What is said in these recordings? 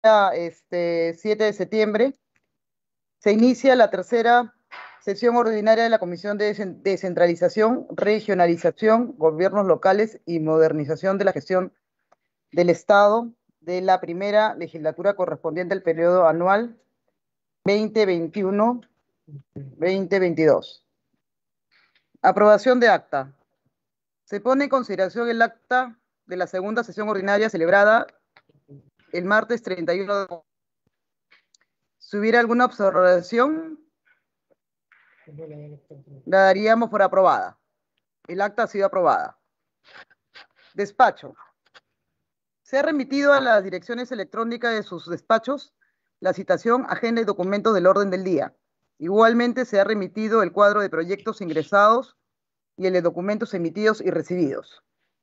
7 de septiembre, se inicia la tercera sesión ordinaria de la Comisión de Descentralización, Regionalización, Gobiernos Locales y Modernización de la Gestión del Estado de la primera legislatura correspondiente al periodo anual 2021-2022. Aprobación de acta. Se pone en consideración el acta de la segunda sesión ordinaria celebrada el martes 31 de agosto. Si hubiera alguna observación, la daríamos por aprobada. El acta ha sido aprobada. Despacho. Se ha remitido a las direcciones electrónicas de sus despachos la citación, agenda y documentos del orden del día. Igualmente se ha remitido el cuadro de proyectos ingresados y el de documentos emitidos y recibidos.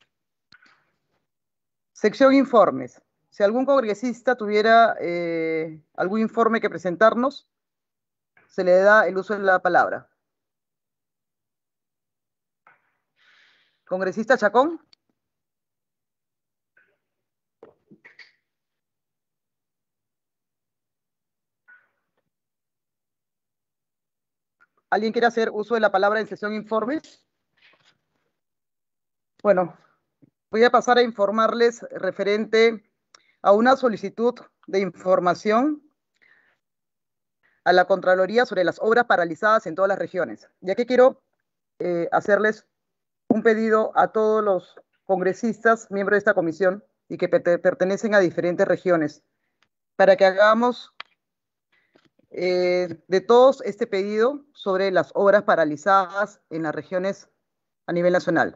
Sección informes. Si algún congresista tuviera algún informe que presentarnos, se le da el uso de la palabra. Congresista Chacón. ¿Alguien quiere hacer uso de la palabra en sesión informes? Bueno, voy a pasar a informarles referente a una solicitud de información a la Contraloría sobre las obras paralizadas en todas las regiones. Ya que quiero hacerles un pedido a todos los congresistas, miembros de esta comisión, y que pertenecen a diferentes regiones, para que hagamos de todos este pedido sobre las obras paralizadas en las regiones a nivel nacional.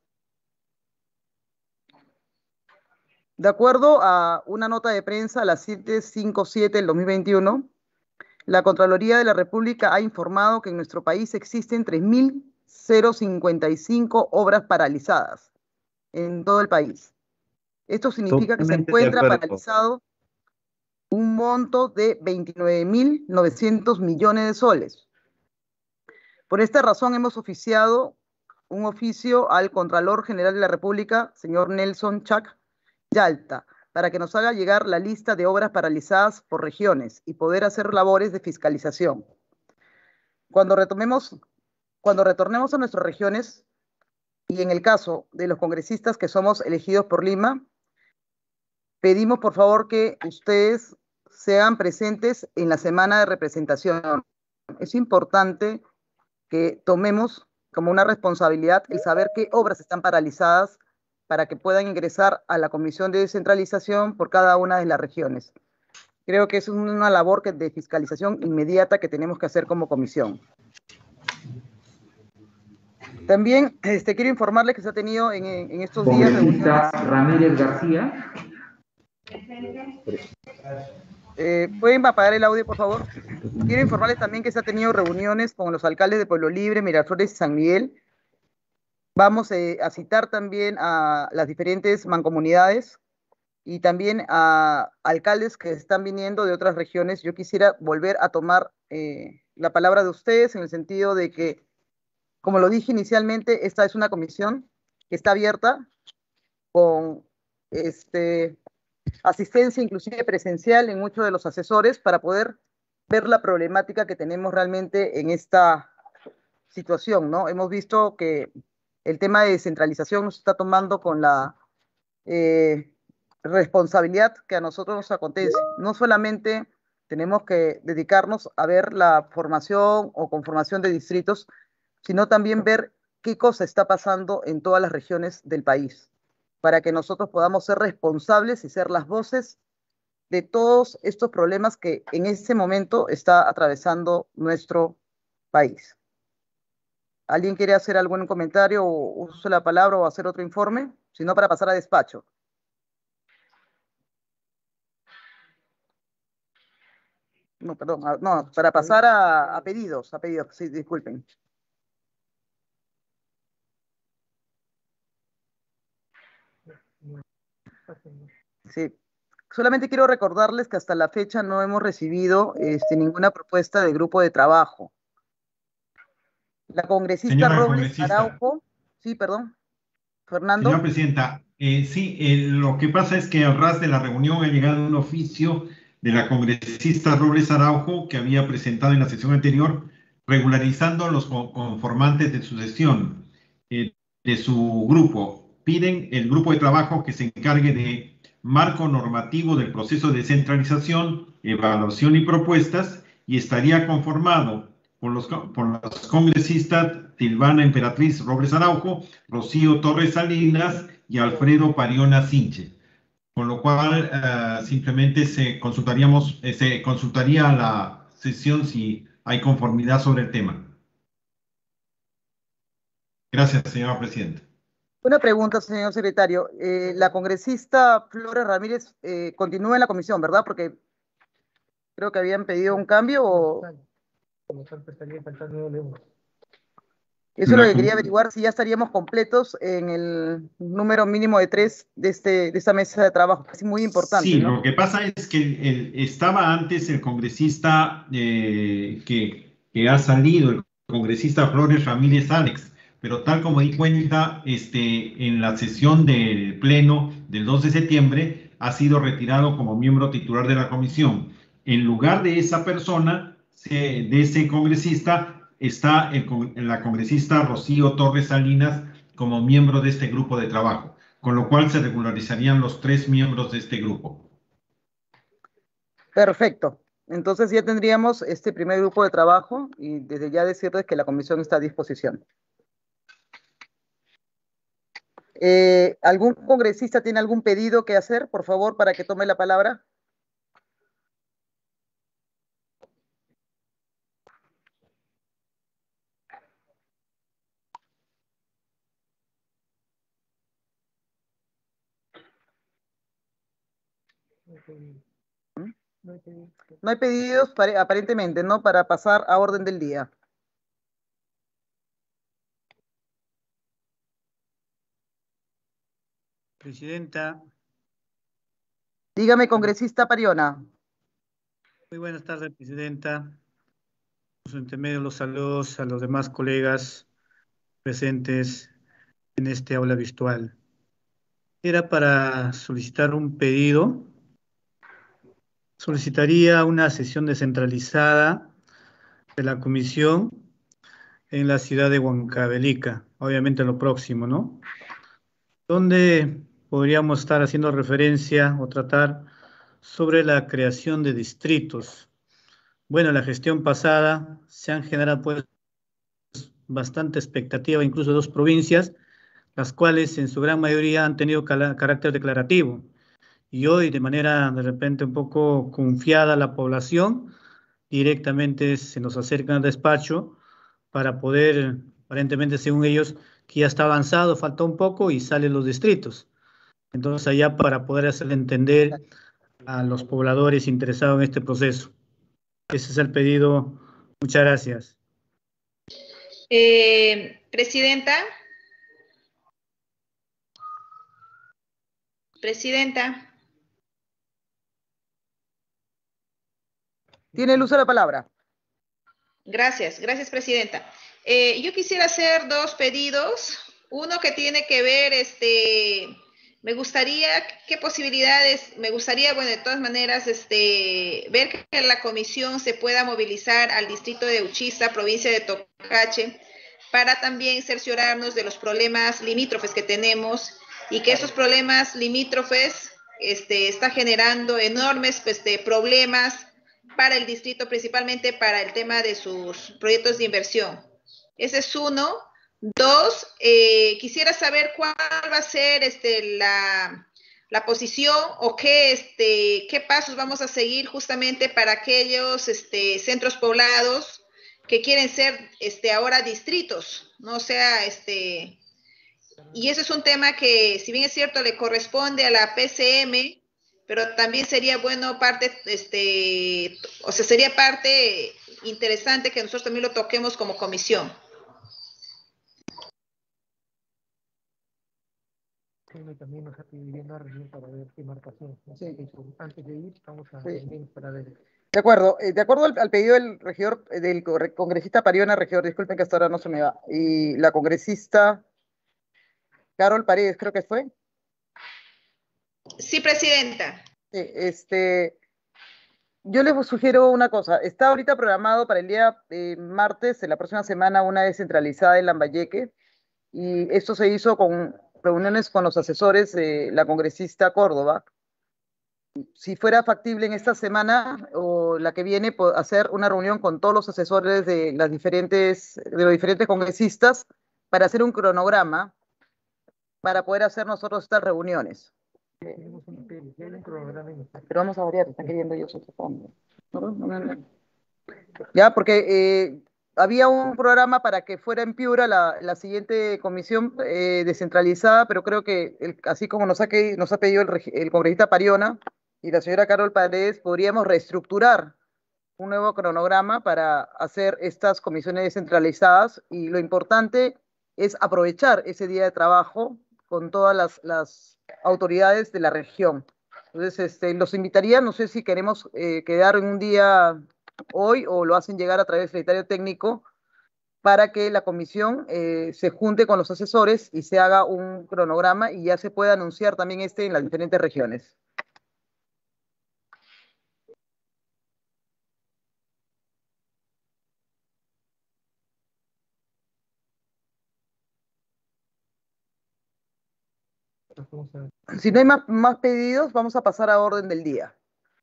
De acuerdo a una nota de prensa a las 757 del 2021, la Contraloría de la República ha informado que en nuestro país existen 3.055 obras paralizadas en todo el país. Esto significa que se encuentra paralizado un monto de 29.900 millones de soles. Por esta razón hemos oficiado un oficio al Contralor General de la República, señor Nelson Chac Yalta, para que nos haga llegar la lista de obras paralizadas por regiones y poder hacer labores de fiscalización. Cuando retornemos a nuestras regiones, y en el caso de los congresistas que somos elegidos por Lima, pedimos por favor que ustedes sean presentes en la semana de representación. Es importante que tomemos como una responsabilidad el saber qué obras están paralizadas para que puedan ingresar a la Comisión de Descentralización por cada una de las regiones. Creo que es una labor de fiscalización inmediata que tenemos que hacer como comisión. También quiero informarles que se ha tenido en estos días reuniones. Ramírez García. ¿Pueden apagar el audio, por favor? Quiero informarles también que se ha tenido reuniones con los alcaldes de Pueblo Libre, Miraflores y San Miguel. Vamos a citar también a las diferentes mancomunidades y también a alcaldes que están viniendo de otras regiones. Yo quisiera volver a tomar la palabra de ustedes en el sentido de que, como lo dije inicialmente, esta es una comisión que está abierta con asistencia inclusive presencial en muchos de los asesores para poder ver la problemática que tenemos realmente en esta situación, ¿no? Hemos visto que el tema de descentralización nos está tomando con la responsabilidad que a nosotros nos acontece. No solamente tenemos que dedicarnos a ver la formación o conformación de distritos, sino también ver qué cosa está pasando en todas las regiones del país, para que nosotros podamos ser responsables y ser las voces de todos estos problemas que en este momento está atravesando nuestro país. ¿Alguien quiere hacer algún comentario o uso la palabra o hacer otro informe? Si no, para pasar a despacho. No, perdón, no, para pasar a pedidos, sí, disculpen. Sí, solamente quiero recordarles que hasta la fecha no hemos recibido ninguna propuesta de grupo de trabajo. La congresista Señora Robles congresista. Araujo, sí, perdón, Fernando. Señora presidenta, Sí, lo que pasa es que al ras de la reunión ha llegado un oficio de la congresista Robles Araujo que había presentado en la sesión anterior, regularizando los conformantes de su sesión, de su grupo. Piden el grupo de trabajo que se encargue de marco normativo del proceso de descentralización, evaluación y propuestas, y estaría conformado por los congresistas Silvana Emperatriz Robles Araujo, Rocío Torres Salinas y Alfredo Pariona Sinche. Con lo cual, simplemente se consultaría a la sesión si hay conformidad sobre el tema. Gracias, señora presidenta. Una pregunta, señor secretario. La congresista Flores Ramírez continúa en la comisión, ¿verdad? Porque creo que habían pedido un cambio o... Como tanto estaría faltando euros. Eso es lo La, que quería averiguar, si ya estaríamos completos en el número mínimo de 3 de esta mesa de trabajo. Es muy importante, sí, ¿no? lo que pasa es que estaba antes el congresista que ha salido, el congresista Flores Ramírez Alex, pero tal como di cuenta en la sesión del Pleno del 2 de septiembre, ha sido retirado como miembro titular de la comisión. En lugar de esa persona, de ese congresista, está la congresista Rocío Torres Salinas como miembro de este grupo de trabajo, con lo cual se regularizarían los 3 miembros de este grupo. Perfecto. Entonces ya tendríamos este primer grupo de trabajo y desde ya decirles que la comisión está a disposición. ¿Algún congresista tiene algún pedido que hacer, por favor, para que tome la palabra? ¿Mm? No hay pedidos aparentemente, ¿no? Para pasar a orden del día. Presidenta, Dígame, congresista Pariona. muy buenas tardes, Presidenta. Por su intermedio, los saludos a los demás colegas presentes en este aula virtual. Era para solicitar un pedido. Solicitaría una sesión descentralizada de la comisión en la ciudad de Huancavelica, obviamente lo próximo, ¿no? Donde podríamos estar haciendo referencia o tratar sobre la creación de distritos. Bueno, en la gestión pasada se han generado pues bastante expectativa, incluso de 2 provincias, las cuales en su gran mayoría han tenido carácter declarativo. Y hoy, de manera de repente un poco confiada la población, directamente se nos acercan al despacho para poder, aparentemente según ellos, que ya está avanzado, falta un poco y salen los distritos. Entonces allá para poder hacer entender a los pobladores interesados en este proceso. Ese es el pedido. Muchas gracias. Presidenta. Presidenta. Tiene el uso de la palabra. Gracias, Presidenta. Yo quisiera hacer 2 pedidos. Uno que tiene que ver, me gustaría, qué posibilidades, me gustaría, bueno, de todas maneras, ver que la comisión se pueda movilizar al distrito de Uchiza, provincia de Tocache, para también cerciorarnos de los problemas limítrofes que tenemos y que esos problemas limítrofes está generando enormes problemas para el distrito, principalmente para el tema de sus proyectos de inversión. Ese es uno. 2, quisiera saber cuál va a ser la posición o qué pasos vamos a seguir justamente para aquellos centros poblados que quieren ser ahora distritos, ¿no? O sea, y ese es un tema que, si bien es cierto, le corresponde a la PCM, pero también sería bueno sería parte interesante que nosotros también lo toquemos como comisión. También nos está pidiendo a reunión para ver qué marcación. Sí. Antes de ir, vamos a reunir para ver. De acuerdo al pedido del regidor, del congresista Pariona, regidor, disculpen que hasta ahora no se me va, y la congresista Carol Paredes, creo que fue. Sí, presidenta. Yo les sugiero una cosa. Está ahorita programado para el día martes, en la próxima semana, una descentralizada en Lambayeque. Y esto se hizo con reuniones con los asesores de la congresista Córdoba. Si fuera factible en esta semana o la que viene, hacer una reunión con todos los asesores de los diferentes congresistas para hacer un cronograma para poder hacer nosotros estas reuniones. Pero vamos a variar, están queriendo ellos otro fondo. Ya, porque había un programa para que fuera en Piura la siguiente comisión descentralizada, pero creo que así como nos ha pedido el congresista Pariona y la señora Carol Paredes, podríamos reestructurar un nuevo cronograma para hacer estas comisiones descentralizadas, y lo importante es aprovechar ese día de trabajo con todas las autoridades de la región. Entonces, los invitaría, no sé si queremos quedar en un día hoy o lo hacen llegar a través del secretario técnico para que la comisión se junte con los asesores y se haga un cronograma y ya se pueda anunciar también en las diferentes regiones. Si no hay más pedidos, vamos a pasar a orden del día.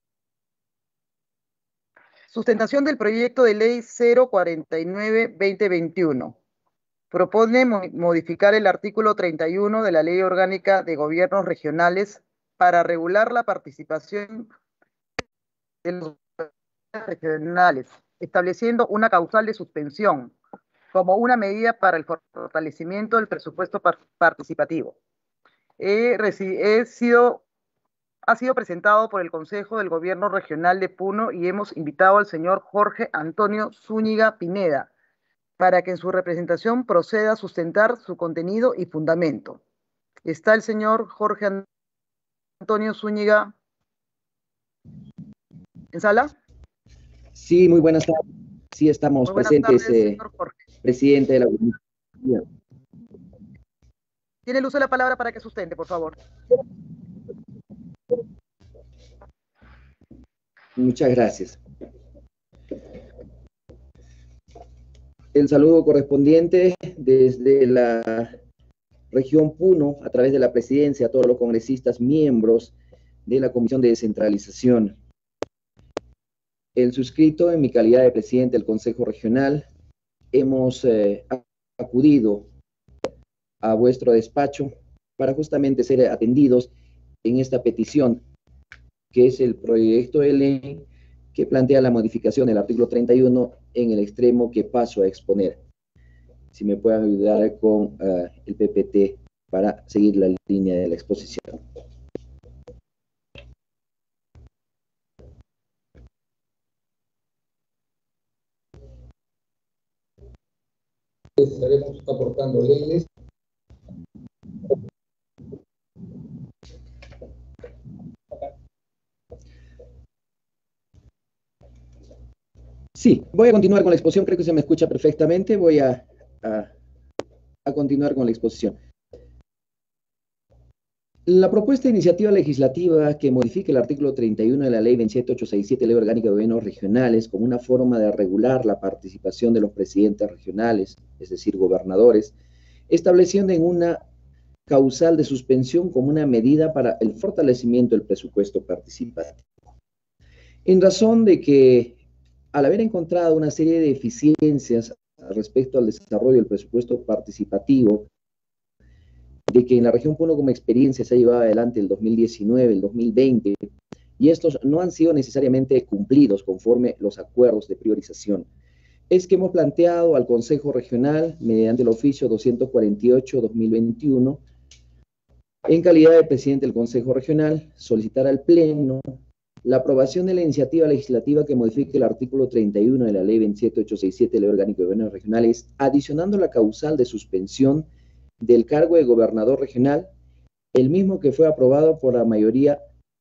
Sustentación del proyecto de ley 049-2021. Propone modificar el artículo 31 de la Ley Orgánica de Gobiernos Regionales para regular la participación de los regionales, estableciendo una causal de suspensión como una medida para el fortalecimiento del presupuesto participativo. Ha sido presentado por el Consejo del Gobierno Regional de Puno y hemos invitado al señor Jorge Antonio Zúñiga Pineda para que en su representación proceda a sustentar su contenido y fundamento. ¿Está el señor Jorge Antonio Zúñiga en sala? Sí, muy buenas tardes. Sí, estamos presentes, presidente de la Comisión. Tiene el uso de la palabra para que sustente, por favor. Muchas gracias. El saludo correspondiente desde la región Puno, a través de la presidencia, a todos los congresistas miembros de la Comisión de Descentralización. El suscrito, en mi calidad de presidente del Consejo Regional, hemos acudido a vuestro despacho para justamente ser atendidos en esta petición, que es el proyecto de ley que plantea la modificación del artículo 31 en el extremo que paso a exponer. Si me pueden ayudar con el PPT para seguir la línea de la exposición. Estaremos aportando leyes. Sí, voy a continuar con la exposición, creo que se me escucha perfectamente, voy a continuar con la exposición. La propuesta de iniciativa legislativa que modifique el artículo 31 de la Ley 27867, Ley Orgánica de Gobiernos Regionales, como una forma de regular la participación de los presidentes regionales, es decir, gobernadores, estableciendo en una causal de suspensión como una medida para el fortalecimiento del presupuesto participativo. En razón de que, al haber encontrado una serie de deficiencias respecto al desarrollo del presupuesto participativo, de que en la región Puno como experiencia se ha llevado adelante el 2019, el 2020, y estos no han sido necesariamente cumplidos conforme los acuerdos de priorización, es que hemos planteado al Consejo Regional, mediante el oficio 248-2021, en calidad de presidente del Consejo Regional, solicitar al Pleno la aprobación de la iniciativa legislativa que modifique el artículo 31 de la Ley 27867, Ley Orgánica de Gobiernos Regionales, adicionando la causal de suspensión del cargo de gobernador regional, el mismo que fue aprobado por la mayoría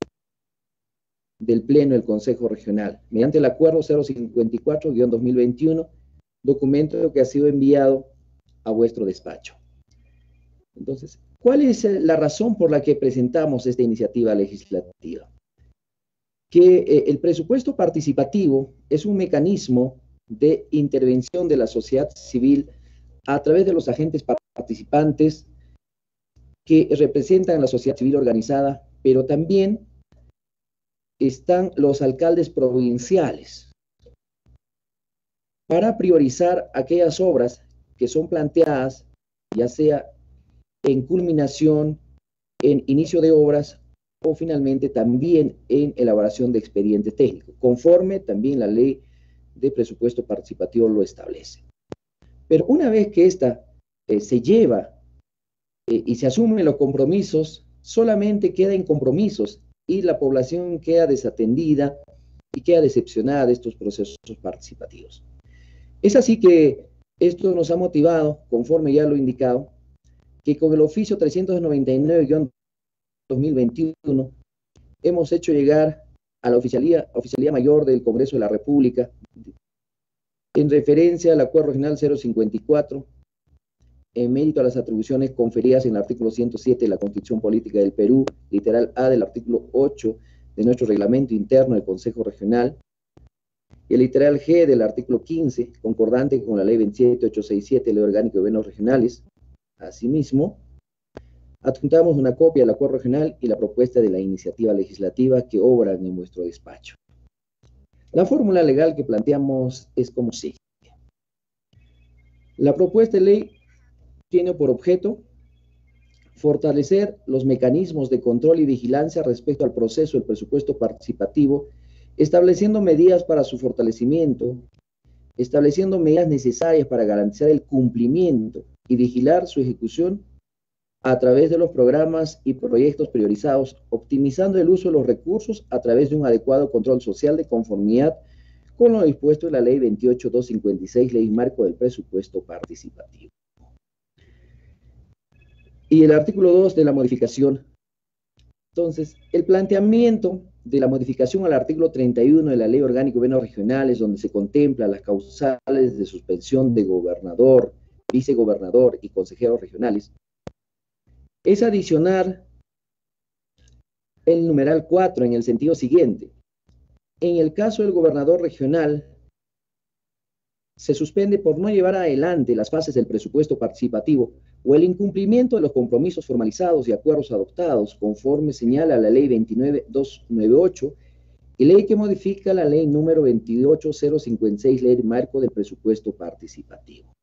del Pleno del Consejo Regional, mediante el acuerdo 054-2021, documento que ha sido enviado a vuestro despacho. Entonces, ¿Cuál es la razón por la que presentamos esta iniciativa legislativa? Que el presupuesto participativo es un mecanismo de intervención de la sociedad civil a través de los agentes participantes que representan a la sociedad civil organizada, pero también están los alcaldes provinciales para priorizar aquellas obras que son planteadas, ya sea en culminación, en inicio de obras o finalmente también en elaboración de expediente técnico, conforme también la ley de presupuesto participativo lo establece. Pero una vez que esta se lleva y se asumen los compromisos, solamente queda en compromisos y la población queda desatendida y queda decepcionada de estos procesos participativos. Es así que esto nos ha motivado, conforme ya lo he indicado, que con el oficio 399-2021 hemos hecho llegar a la Oficialía Mayor del Congreso de la República, en referencia al Acuerdo Regional 054, en mérito a las atribuciones conferidas en el artículo 107 de la Constitución Política del Perú, literal A del artículo 8 de nuestro reglamento interno del Consejo Regional, y el literal G del artículo 15, concordante con la Ley 27867, Ley Orgánica de Gobiernos Regionales. Asimismo, adjuntamos una copia del Acuerdo Regional y la propuesta de la iniciativa legislativa que obran en vuestro despacho. La fórmula legal que planteamos es como sigue. La propuesta de ley tiene por objeto fortalecer los mecanismos de control y vigilancia respecto al proceso del presupuesto participativo, estableciendo medidas para su fortalecimiento, estableciendo medidas necesarias para garantizar el cumplimiento y vigilar su ejecución a través de los programas y proyectos priorizados, optimizando el uso de los recursos a través de un adecuado control social de conformidad con lo dispuesto en la Ley 28256, Ley Marco del Presupuesto Participativo. Y el artículo 2 de la modificación. Entonces, el planteamiento de la modificación al artículo 31 de la Ley Orgánica de Gobiernos Regionales, donde se contempla las causales de suspensión de gobernador, vicegobernador y consejeros regionales, es adicionar el numeral 4 en el sentido siguiente. En el caso del gobernador regional, se suspende por no llevar adelante las fases del presupuesto participativo o el incumplimiento de los compromisos formalizados y acuerdos adoptados, conforme señala la Ley 29298 y ley que modifica la Ley número 28056, Ley Marco del Presupuesto Participativo.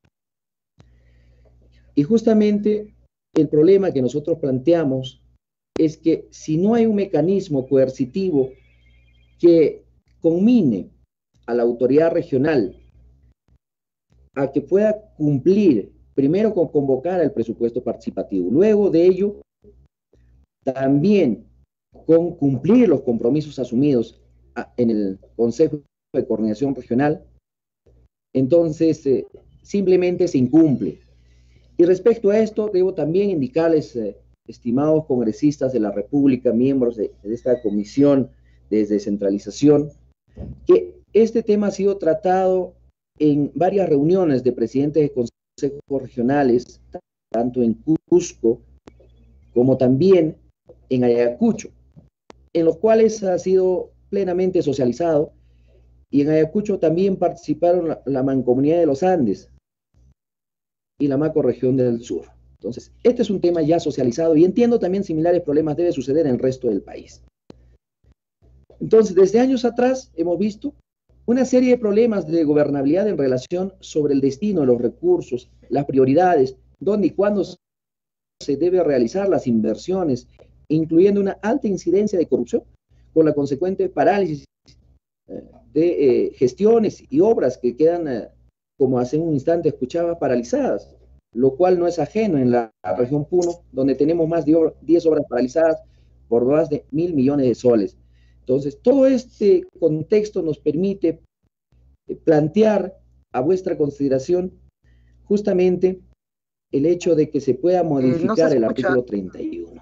Y justamente el problema que nosotros planteamos es que si no hay un mecanismo coercitivo que conmine a la autoridad regional a que pueda cumplir, primero con convocar al presupuesto participativo, luego de ello, también con cumplir los compromisos asumidos en el Consejo de Coordinación Regional, entonces simplemente se incumple. Y respecto a esto, debo también indicarles, estimados congresistas de la República, miembros de esta comisión de descentralización, que este tema ha sido tratado en varias reuniones de presidentes de consejos regionales, tanto en Cusco como también en Ayacucho, en los cuales ha sido plenamente socializado, y en Ayacucho también participaron la Mancomunidad de los Andes y la Macrorregión del Sur. Entonces, este es un tema ya socializado y entiendo también similares problemas deben suceder en el resto del país. Entonces, desde años atrás hemos visto una serie de problemas de gobernabilidad en relación sobre el destino de los recursos, las prioridades, dónde y cuándo se debe realizar las inversiones, incluyendo una alta incidencia de corrupción, con la consecuente parálisis de gestiones y obras que quedan, como hace un instante escuchaba, paralizadas, lo cual no es ajeno en la región Puno, donde tenemos más de 10 obras paralizadas por más de 1.000 millones de soles. Entonces, todo este contexto nos permite plantear a vuestra consideración justamente el hecho de que se pueda modificar el artículo 31.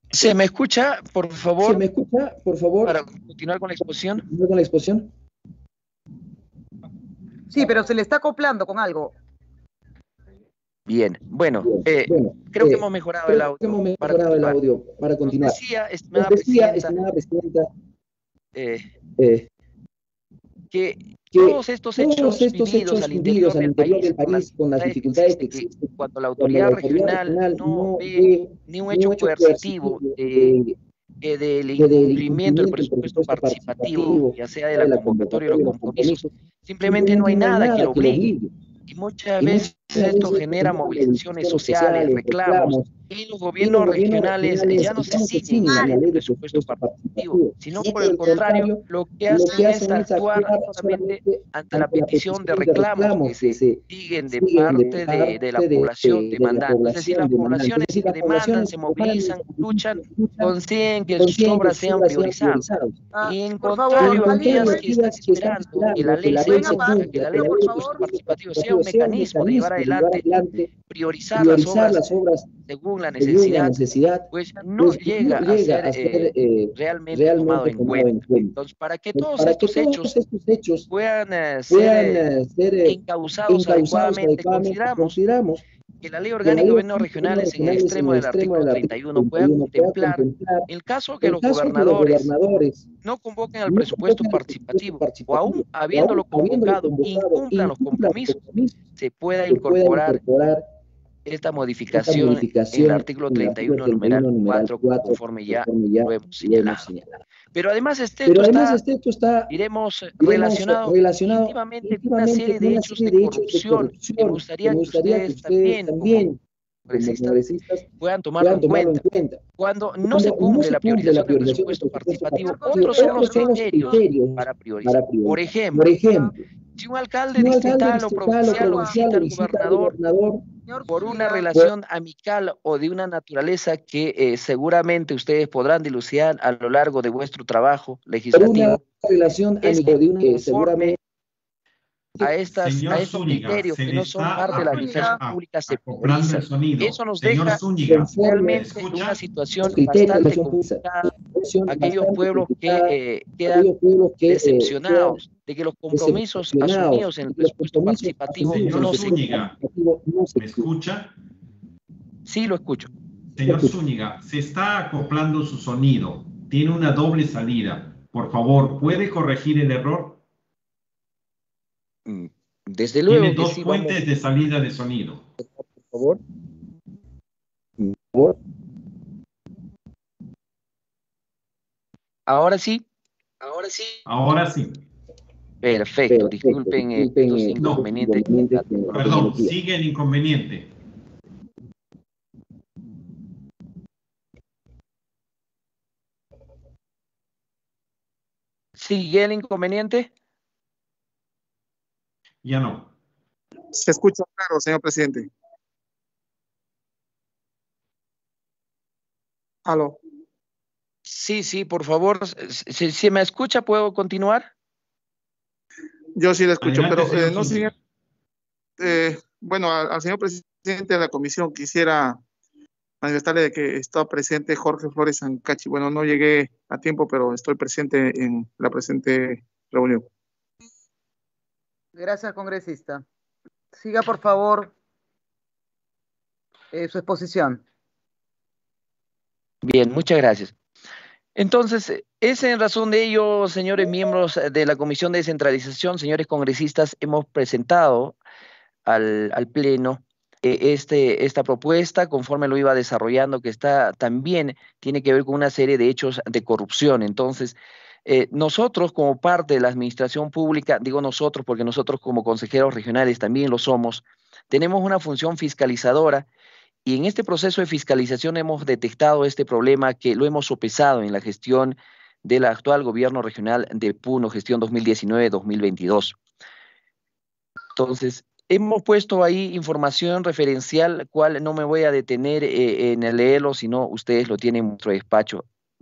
¿Se me escucha, por favor? ¿Se me escucha, por favor? Para continuar con la exposición. ¿Con la exposición? Sí, pero se le está acoplando con algo. Bien, bueno, creo que hemos mejorado el audio. Para continuar. Decía, estimada presidenta, que todos estos hechos vividos al interior del país con las dificultades que existen cuando la autoridad regional no ve ni un hecho coercitivo del incumplimiento del presupuesto participativo, ya sea de la convocatoria o los compromisos, simplemente no hay nada que lo obligue. Y muchas veces esto genera movilizaciones sociales, reclamos, y los gobiernos regionales ya no se siguen a la ley de presupuesto participativo, sino por el contrario, lo que hacen es actuar solamente ante la petición de reclamos que se siguen de parte de la población demandante. Es decir, las poblaciones que demandan, se movilizan, luchan, consiguen que sus obras sean priorizadas. Y en contrario, aquellas que están esperando que la ley se cumpla, que la ley de presupuesto participativo sea un mecanismo de llevar adelante, priorizar las obras según la necesidad, pues no llega a ser realmente tomado en cuenta. Entonces, para que todos estos hechos puedan ser encauzados adecuadamente, consideramos que la Ley Orgánica de Gobiernos Regionales en el extremo del artículo 31 pueda contemplar el caso que los gobernadores no convoquen al presupuesto participativo o aún habiéndolo convocado incumplan los compromisos, se pueda incorporar esta modificación en el artículo 31, numeral 4, conforme ya lo hemos señalado. Pero además esto está, diremos, relacionado íntimamente con una serie de hechos de corrupción que me gustaría que ustedes también, como congresistas, puedan tomarlo en cuenta. Cuando no se cumple la priorización del presupuesto participativo, otros son los criterios para priorizar. Por ejemplo, si un alcalde distrital o provincial lo visita al gobernador por una relación amical o de una naturaleza que seguramente ustedes podrán dilucidar a lo largo de vuestro trabajo legislativo, conforme a estos criterios que no son parte de la administración pública se priorizan. Eso nos deja realmente en una situación bastante complicada aquellos pueblos que quedan decepcionados de que los compromisos asumidos en el presupuesto participativo no se cumplan. ¿Me escucha? Sí, lo escucho. Señor Zúñiga, se está acoplando su sonido. Tiene una doble salida. Por favor, ¿puede corregir el error? Desde luego. Tiene dos fuentes de salida de sonido. Por favor. ¿Ahora sí? Ahora sí. Perfecto. Disculpen estos inconvenientes. Perdón, sigue el inconveniente. ¿Sigue el inconveniente? Ya no. Se escucha claro, señor presidente. ¿Aló? Sí, por favor. Si me escucha, ¿puedo continuar? Yo sí le escucho, Adelante, pero no, señor. Bueno, al señor presidente de la comisión quisiera manifestarle de que está presente Jorge Flores Sancachi. Bueno, no llegué a tiempo, pero estoy presente en la presente reunión. Gracias, congresista. Siga, por favor, su exposición. Bien, muchas gracias. Entonces, es en razón de ello, señores miembros de la Comisión de Descentralización, señores congresistas, hemos presentado al Pleno esta propuesta, conforme lo iba desarrollando, que también tiene que ver con una serie de hechos de corrupción. Entonces, nosotros como parte de la administración pública, digo nosotros porque nosotros como consejeros regionales también lo somos, tenemos una función fiscalizadora y en este proceso de fiscalización hemos detectado este problema que lo hemos sopesado en la gestión del actual gobierno regional de Puno, gestión 2019-2022. Entonces, hemos puesto ahí información referencial, cual no me voy a detener en leerlo, sino ustedes lo tienen en nuestro despacho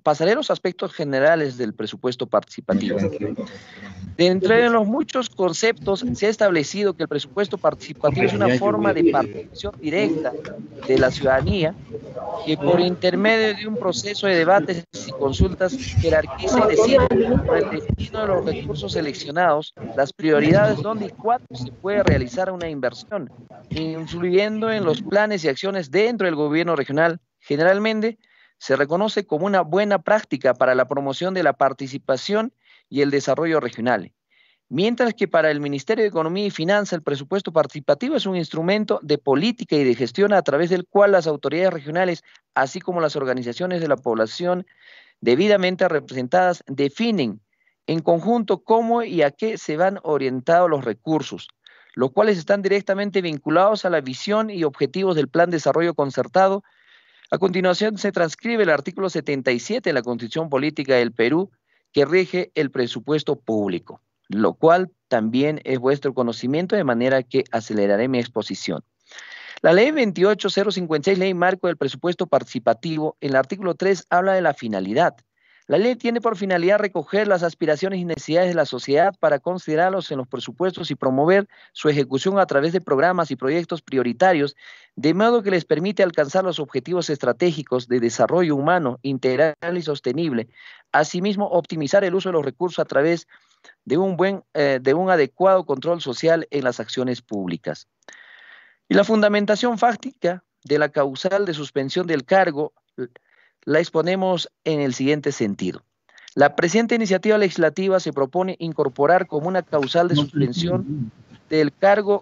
pasaré a los aspectos generales del presupuesto participativo. Entre los muchos conceptos se ha establecido que el presupuesto participativo es una forma de participación directa de la ciudadanía que por intermedio de un proceso de debates y consultas jerarquiza y decide por el destino de los recursos seleccionados, las prioridades donde y cuándo se puede realizar una inversión, influyendo en los planes y acciones dentro del gobierno regional. Generalmente se reconoce como una buena práctica para la promoción de la participación y el desarrollo regional. Mientras que para el Ministerio de Economía y Finanzas el presupuesto participativo es un instrumento de política y de gestión a través del cual las autoridades regionales, así como las organizaciones de la población debidamente representadas, definen en conjunto cómo y a qué se van orientados los recursos, los cuales están directamente vinculados a la visión y objetivos del Plan de Desarrollo Concertado. A continuación se transcribe el artículo 77 de la Constitución Política del Perú, que rige el presupuesto público, lo cual también es vuestro conocimiento, de manera que aceleraré mi exposición. La ley 28056, ley marco del presupuesto participativo, en el artículo 3 habla de la finalidad. La ley tiene por finalidad recoger las aspiraciones y necesidades de la sociedad para considerarlos en los presupuestos y promover su ejecución a través de programas y proyectos prioritarios, de modo que les permite alcanzar los objetivos estratégicos de desarrollo humano, integral y sostenible. Asimismo, optimizar el uso de los recursos a través de un adecuado control social en las acciones públicas. Y la fundamentación fáctica de la causal de suspensión del cargo la exponemos en el siguiente sentido. La presente iniciativa legislativa se propone incorporar como una causal de suspensión del cargo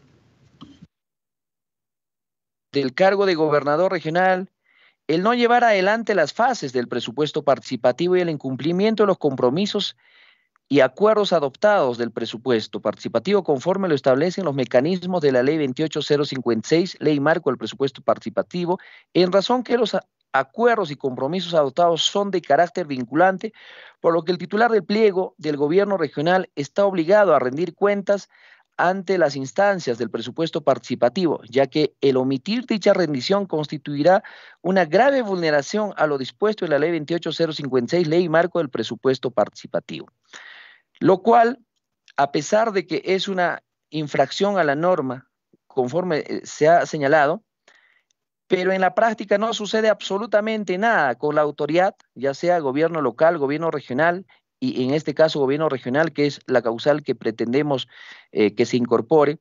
de gobernador regional el no llevar adelante las fases del presupuesto participativo y el incumplimiento de los compromisos y acuerdos adoptados del presupuesto participativo conforme lo establecen los mecanismos de la ley 28056, ley marco del presupuesto participativo, en razón que los acuerdos y compromisos adoptados son de carácter vinculante, por lo que el titular del pliego del gobierno regional está obligado a rendir cuentas ante las instancias del presupuesto participativo, ya que el omitir dicha rendición constituirá una grave vulneración a lo dispuesto en la ley 28056, ley marco del presupuesto participativo. Lo cual, a pesar de que es una infracción a la norma, conforme se ha señalado, pero en la práctica no sucede absolutamente nada con la autoridad, ya sea gobierno local, gobierno regional, y en este caso gobierno regional, que es la causal que pretendemos que se incorpore.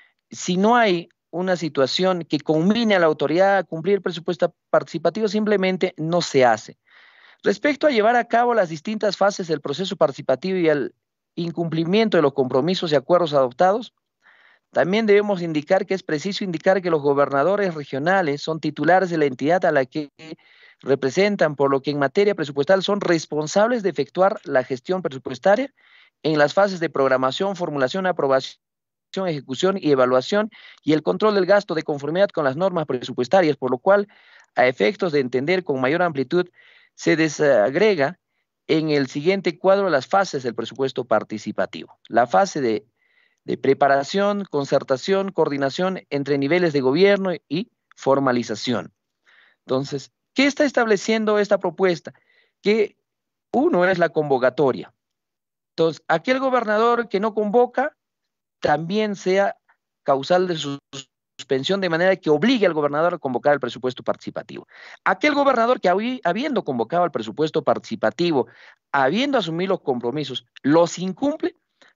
Si no hay una situación que conmine a la autoridad a cumplir el presupuesto participativo, simplemente no se hace. Respecto a llevar a cabo las distintas fases del proceso participativo y al incumplimiento de los compromisos y acuerdos adoptados, también debemos indicar que es preciso indicar que los gobernadores regionales son titulares de la entidad a la que representan, por lo que en materia presupuestal son responsables de efectuar la gestión presupuestaria en las fases de programación, formulación, aprobación, ejecución y evaluación y el control del gasto de conformidad con las normas presupuestarias, por lo cual, a efectos de entender con mayor amplitud, se desagrega en el siguiente cuadro las fases del presupuesto participativo. La fase de preparación, concertación, coordinación entre niveles de gobierno y formalización. Entonces, ¿qué está estableciendo esta propuesta? Que uno es la convocatoria. Entonces, aquel gobernador que no convoca también sea causal de suspensión, de manera que obligue al gobernador a convocar el presupuesto participativo. Aquel gobernador que habiendo convocado el presupuesto participativo, habiendo asumido los compromisos, los incumple,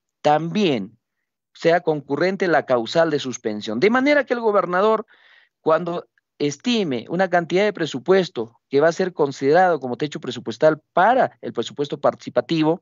también sea concurrente la causal de suspensión. De manera que el gobernador, cuando estime una cantidad de presupuesto que va a ser considerado como techo presupuestal para el presupuesto participativo,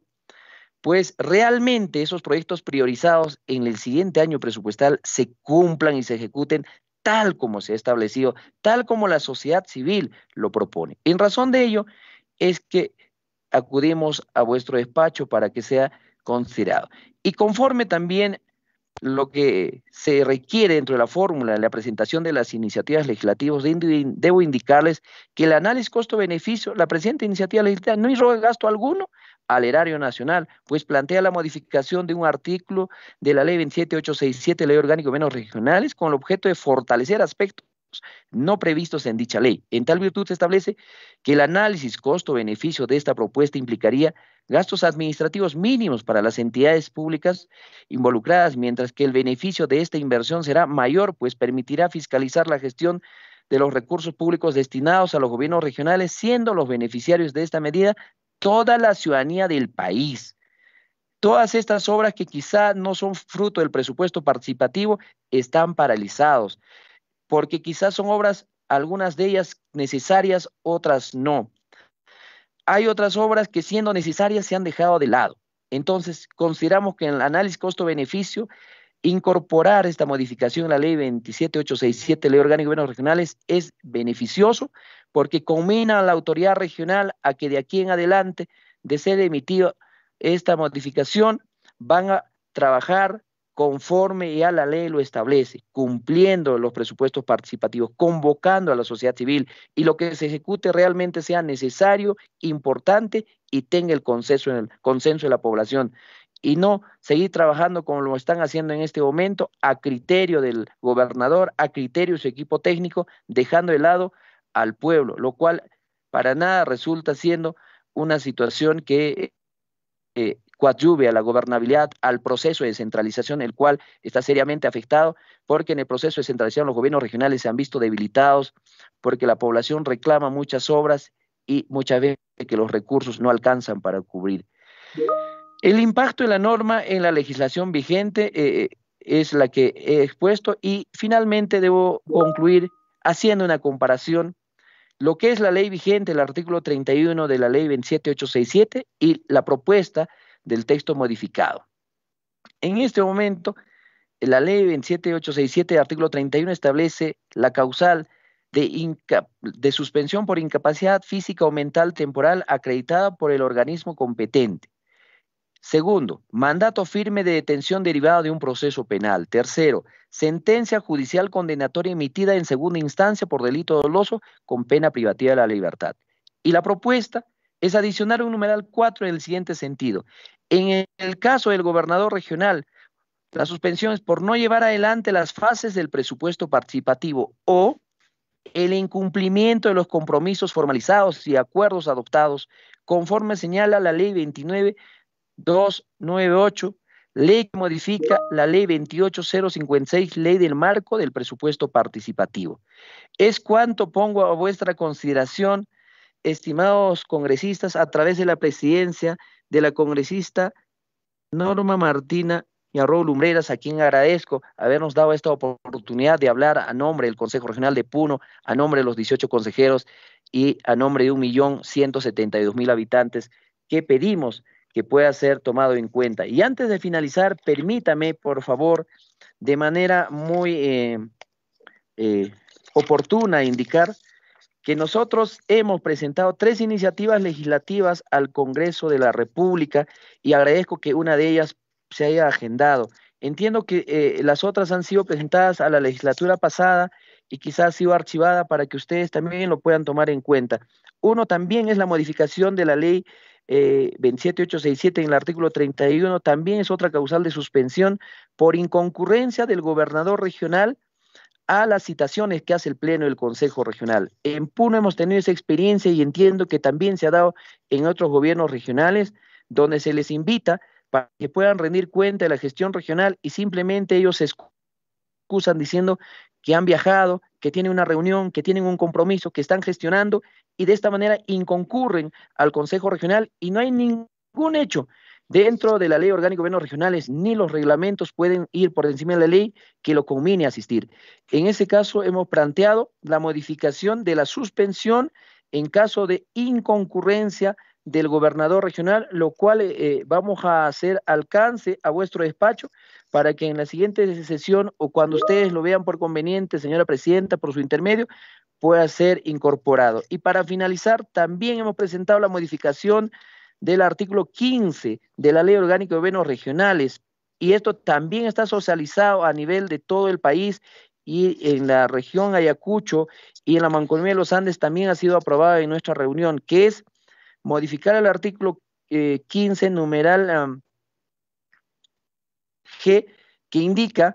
pues realmente esos proyectos priorizados en el siguiente año presupuestal se cumplan y se ejecuten tal como se ha establecido, tal como la sociedad civil lo propone. En razón de ello es que acudimos a vuestro despacho para que sea considerado. Y conforme también lo que se requiere dentro de la fórmula de la presentación de las iniciativas legislativas, debo indicarles que el análisis costo-beneficio, la presente iniciativa legislativa no irroga gasto alguno al erario nacional, pues plantea la modificación de un artículo de la ley 27867, Ley Orgánica de Gobiernos Regionales, con el objeto de fortalecer aspectos no previstos en dicha ley. En tal virtud se establece que el análisis costo-beneficio de esta propuesta implicaría gastos administrativos mínimos para las entidades públicas involucradas, mientras que el beneficio de esta inversión será mayor, pues permitirá fiscalizar la gestión de los recursos públicos destinados a los gobiernos regionales, siendo los beneficiarios de esta medida toda la ciudadanía del país. Todas estas obras que quizá no son fruto del presupuesto participativo están paralizados, porque quizás son obras, algunas de ellas necesarias, otras no. Hay otras obras que siendo necesarias se han dejado de lado. Entonces, consideramos que en el análisis costo-beneficio, incorporar esta modificación en la ley 27867, Ley Orgánica de Gobiernos Regionales, es beneficioso porque combina a la autoridad regional a que de aquí en adelante, de ser emitida esta modificación, van a trabajar conforme ya la ley lo establece, cumpliendo los presupuestos participativos, convocando a la sociedad civil y lo que se ejecute realmente sea necesario, importante y tenga el consenso de la población. Y no seguir trabajando como lo están haciendo en este momento a criterio del gobernador, a criterio de su equipo técnico, dejando de lado al pueblo, lo cual para nada resulta siendo una situación que coadyuve a la gobernabilidad, al proceso de descentralización, el cual está seriamente afectado, porque en el proceso de descentralización los gobiernos regionales se han visto debilitados, porque la población reclama muchas obras y muchas veces que los recursos no alcanzan para cubrir. El impacto de la norma en la legislación vigente es la que he expuesto y finalmente debo concluir haciendo una comparación lo que es la ley vigente, el artículo 31 de la ley 27867 y la propuesta del texto modificado. En este momento, la ley 27867, artículo 31, establece la causal de suspensión por incapacidad física o mental temporal acreditada por el organismo competente. Segundo, mandato firme de detención derivado de un proceso penal. Tercero, sentencia judicial condenatoria emitida en segunda instancia por delito doloso con pena privativa de la libertad. Y la propuesta es adicionar un numeral 4 en el siguiente sentido. En el caso del gobernador regional, la suspensión es por no llevar adelante las fases del presupuesto participativo o el incumplimiento de los compromisos formalizados y acuerdos adoptados conforme señala la ley 29298, ley que modifica la ley 28056, ley del marco del presupuesto participativo. Es cuanto pongo a vuestra consideración, estimados congresistas, a través de la presidencia de la congresista Norma Martina Yarro Lumbreras, a quien agradezco habernos dado esta oportunidad de hablar a nombre del Consejo Regional de Puno, a nombre de los 18 consejeros y a nombre de 1.172.000 habitantes que pedimos que pueda ser tomado en cuenta. Y antes de finalizar, permítame, por favor, de manera muy oportuna, indicar que nosotros hemos presentado 3 iniciativas legislativas al Congreso de la República y agradezco que una de ellas se haya agendado. Entiendo que las otras han sido presentadas a la legislatura pasada y quizás ha sido archivada para que ustedes también lo puedan tomar en cuenta. Uno también es la modificación de la ley 27867 en el artículo 31, también es otra causal de suspensión por inconcurrencia del gobernador regional a las citaciones que hace el Pleno del Consejo Regional. En Puno hemos tenido esa experiencia y entiendo que también se ha dado en otros gobiernos regionales donde se les invita para que puedan rendir cuenta de la gestión regional y simplemente ellos se excusan diciendo que han viajado, que tienen una reunión, que tienen un compromiso, que están gestionando y de esta manera inconcurren al Consejo Regional y no hay ningún hecho dentro de la Ley Orgánica de Gobiernos Regionales ni los reglamentos pueden ir por encima de la ley que lo conmine asistir. En ese caso hemos planteado la modificación de la suspensión en caso de inconcurrencia del gobernador regional, lo cual vamos a hacer alcance a vuestro despacho para que en la siguiente sesión o cuando ustedes lo vean por conveniente, señora presidenta, por su intermedio, pueda ser incorporado. Y para finalizar, también hemos presentado la modificación del artículo 15 de la Ley Orgánica de Gobiernos Regionales, y esto también está socializado a nivel de todo el país y en la región Ayacucho y en la Mancomunidad de los Andes también ha sido aprobado en nuestra reunión, que es modificar el artículo 15, numeral G, que indica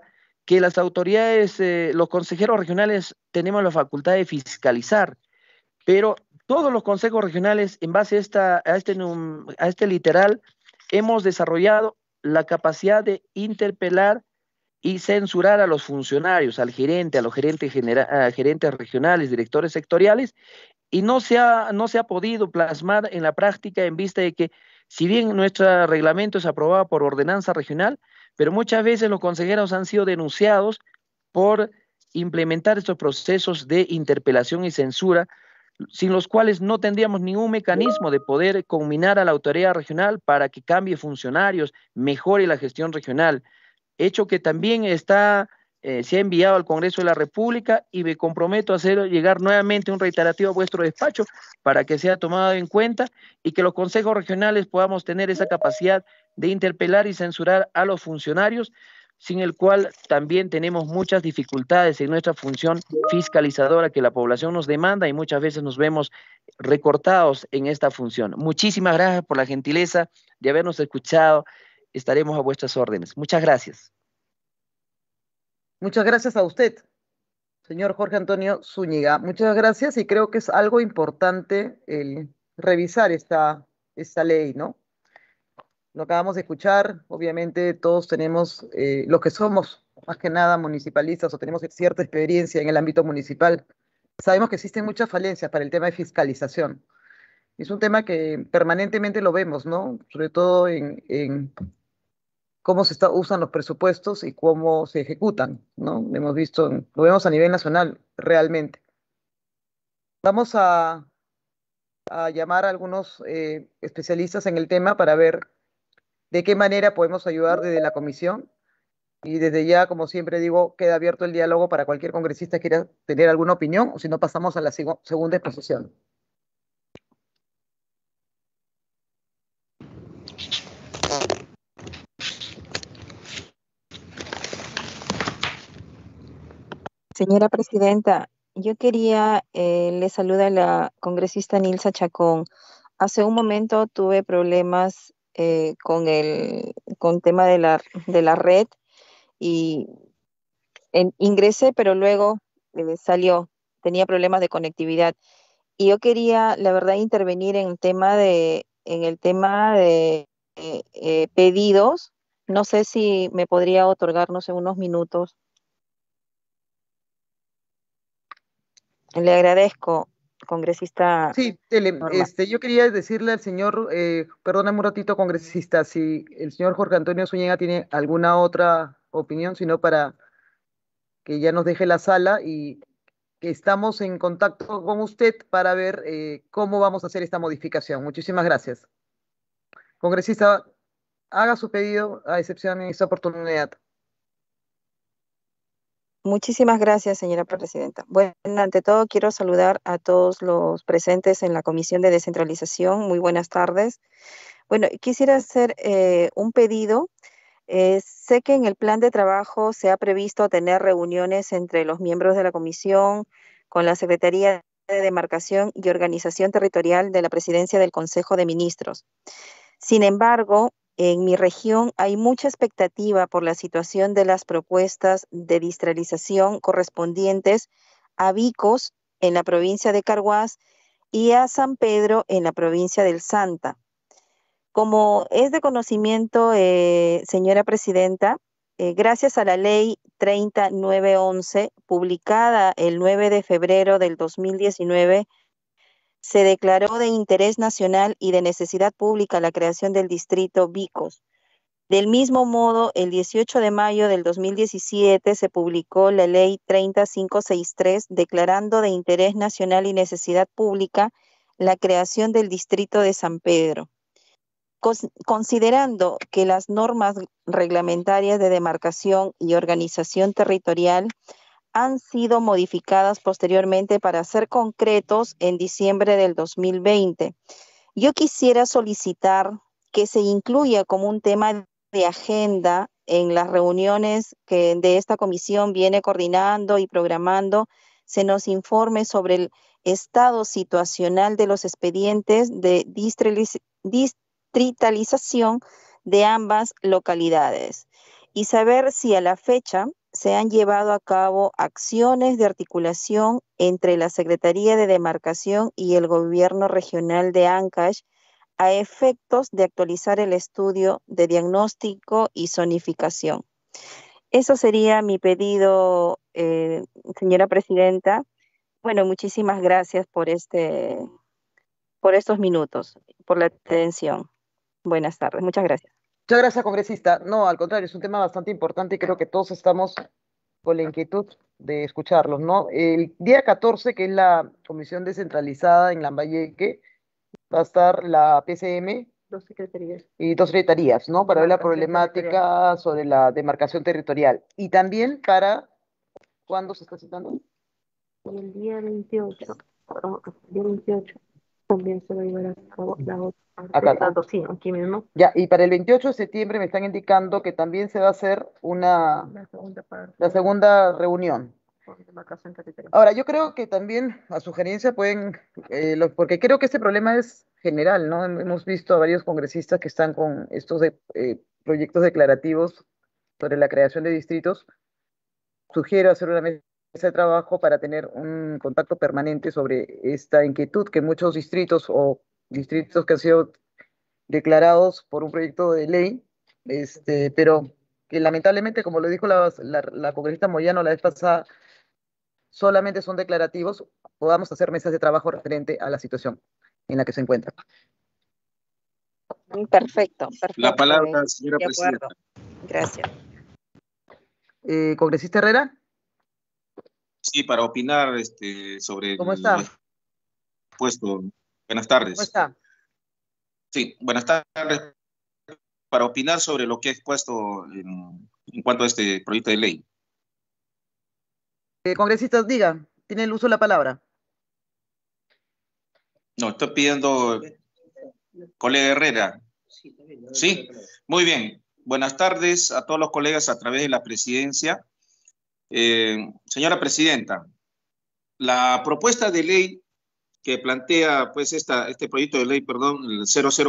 que las autoridades, los consejeros regionales tenemos la facultad de fiscalizar, pero todos los consejos regionales, en base a este literal, hemos desarrollado la capacidad de interpelar y censurar a los funcionarios, al gerente, a los gerentes regionales, directores sectoriales, y no se ha podido plasmar en la práctica en vista de que, si bien nuestro reglamento es aprobado por ordenanza regional, pero muchas veces los consejeros han sido denunciados por implementar estos procesos de interpelación y censura, sin los cuales no tendríamos ningún mecanismo de poder combinar a la autoridad regional para que cambie funcionarios, mejore la gestión regional, hecho que también se ha enviado al Congreso de la República, y me comprometo a hacer llegar nuevamente un reiterativo a vuestro despacho para que sea tomado en cuenta y que los consejos regionales podamos tener esa capacidad de interpelar y censurar a los funcionarios, sin el cual también tenemos muchas dificultades en nuestra función fiscalizadora que la población nos demanda, y muchas veces nos vemos recortados en esta función. Muchísimas gracias por la gentileza de habernos escuchado. Estaremos a vuestras órdenes. Muchas gracias. Muchas gracias a usted, señor Jorge Antonio Zúñiga. Muchas gracias, y creo que es algo importante el revisar esta ley, ¿no? Lo acabamos de escuchar. Obviamente todos tenemos, los que somos más que nada municipalistas o tenemos cierta experiencia en el ámbito municipal, sabemos que existen muchas falencias para el tema de fiscalización. Es un tema que permanentemente lo vemos, ¿no? Sobre todo en cómo usan los presupuestos y cómo se ejecutan, ¿no? Hemos visto, lo vemos a nivel nacional realmente. Vamos a llamar a algunos especialistas en el tema para ver de qué manera podemos ayudar desde la comisión, y desde ya, como siempre digo, queda abierto el diálogo para cualquier congresista que quiera tener alguna opinión, o si no, pasamos a la segunda exposición. Señora presidenta, yo quería, le saluda la congresista Nilsa Chacón. Hace un momento tuve problemas con el tema de la red, y ingresé, pero luego salió, tenía problemas de conectividad. Y yo quería, la verdad, intervenir en el tema de pedidos. No sé si me podría otorgar, no sé, unos minutos. Le agradezco, congresista. Sí, yo quería decirle al señor, perdóname un ratito, congresista, si el señor Jorge Antonio Zúñiga tiene alguna otra opinión, sino para que ya nos deje la sala, y que estamos en contacto con usted para ver cómo vamos a hacer esta modificación. Muchísimas gracias. Congresista, haga su pedido a excepción en esta oportunidad. Muchísimas gracias, señora presidenta. Bueno, ante todo quiero saludar a todos los presentes en la Comisión de Descentralización. Muy buenas tardes. Bueno, quisiera hacer un pedido. Sé que en el plan de trabajo se ha previsto tener reuniones entre los miembros de la comisión, con la Secretaría de Demarcación y Organización Territorial de la Presidencia del Consejo de Ministros. Sin embargo, en mi región hay mucha expectativa por la situación de las propuestas de distralización correspondientes a Vicos en la provincia de Carhuaz y a San Pedro en la provincia del Santa. Como es de conocimiento, señora presidenta, gracias a la ley 3911, publicada el 9 de febrero del 2019, se declaró de interés nacional y de necesidad pública la creación del distrito Vicos. Del mismo modo, el 18 de mayo del 2017 se publicó la ley 30563, declarando de interés nacional y necesidad pública la creación del distrito de San Pedro. Considerando que las normas reglamentarias de demarcación y organización territorial han sido modificadas posteriormente para ser concretos en diciembre del 2020. Yo quisiera solicitar que se incluya como un tema de agenda en las reuniones que de esta comisión viene coordinando y programando, se nos informe sobre el estado situacional de los expedientes de distritalización de ambas localidades, y saber si a la fecha se han llevado a cabo acciones de articulación entre la Secretaría de Demarcación y el Gobierno Regional de Ancash a efectos de actualizar el estudio de diagnóstico y zonificación. Eso sería mi pedido, señora presidenta. Bueno, muchísimas gracias por estos minutos, por la atención. Buenas tardes, muchas gracias. Muchas gracias, congresista. No, al contrario, es un tema bastante importante y creo que todos estamos con la inquietud de escucharlos, ¿no? El día 14, que es la comisión descentralizada en Lambayeque, va a estar la PCM. 2 secretarías. Y 2 secretarías, ¿no? Para ver la problemática sobre la demarcación territorial. Y también para, ¿cuándo se está citando? El día 28, también se va a llevar a cabo la otra. Acá, ¿no? Sí, aquí mismo. Ya, y para el 28 de septiembre me están indicando que también se va a hacer la segunda reunión. Ahora, yo creo que también a sugerencia pueden, porque creo que este problema es general, ¿no? Hemos visto a varios congresistas que están con estos proyectos declarativos sobre la creación de distritos. Sugiero hacer una mesa de trabajo para tener un contacto permanente sobre esta inquietud que muchos distritos o distritos que han sido declarados por un proyecto de ley, pero que lamentablemente, como lo dijo la congresista Moyano la vez pasada, solamente son declarativos, podamos hacer mesas de trabajo referente a la situación en la que se encuentra. Perfecto, perfecto. La palabra, señora presidenta. Gracias. ¿Congresista Herrera? Sí, para opinar sobre ¿Cómo está? el puesto. Buenas tardes. ¿Cómo está? Sí, buenas tardes. Para opinar sobre lo que he expuesto en cuanto a este proyecto de ley. Congresistas, diga, tiene el uso de la palabra. No, estoy pidiendo, colega Herrera. Sí, muy bien. Buenas tardes a todos los colegas a través de la presidencia. Señora presidenta, la propuesta de ley que plantea pues este proyecto de ley, perdón, el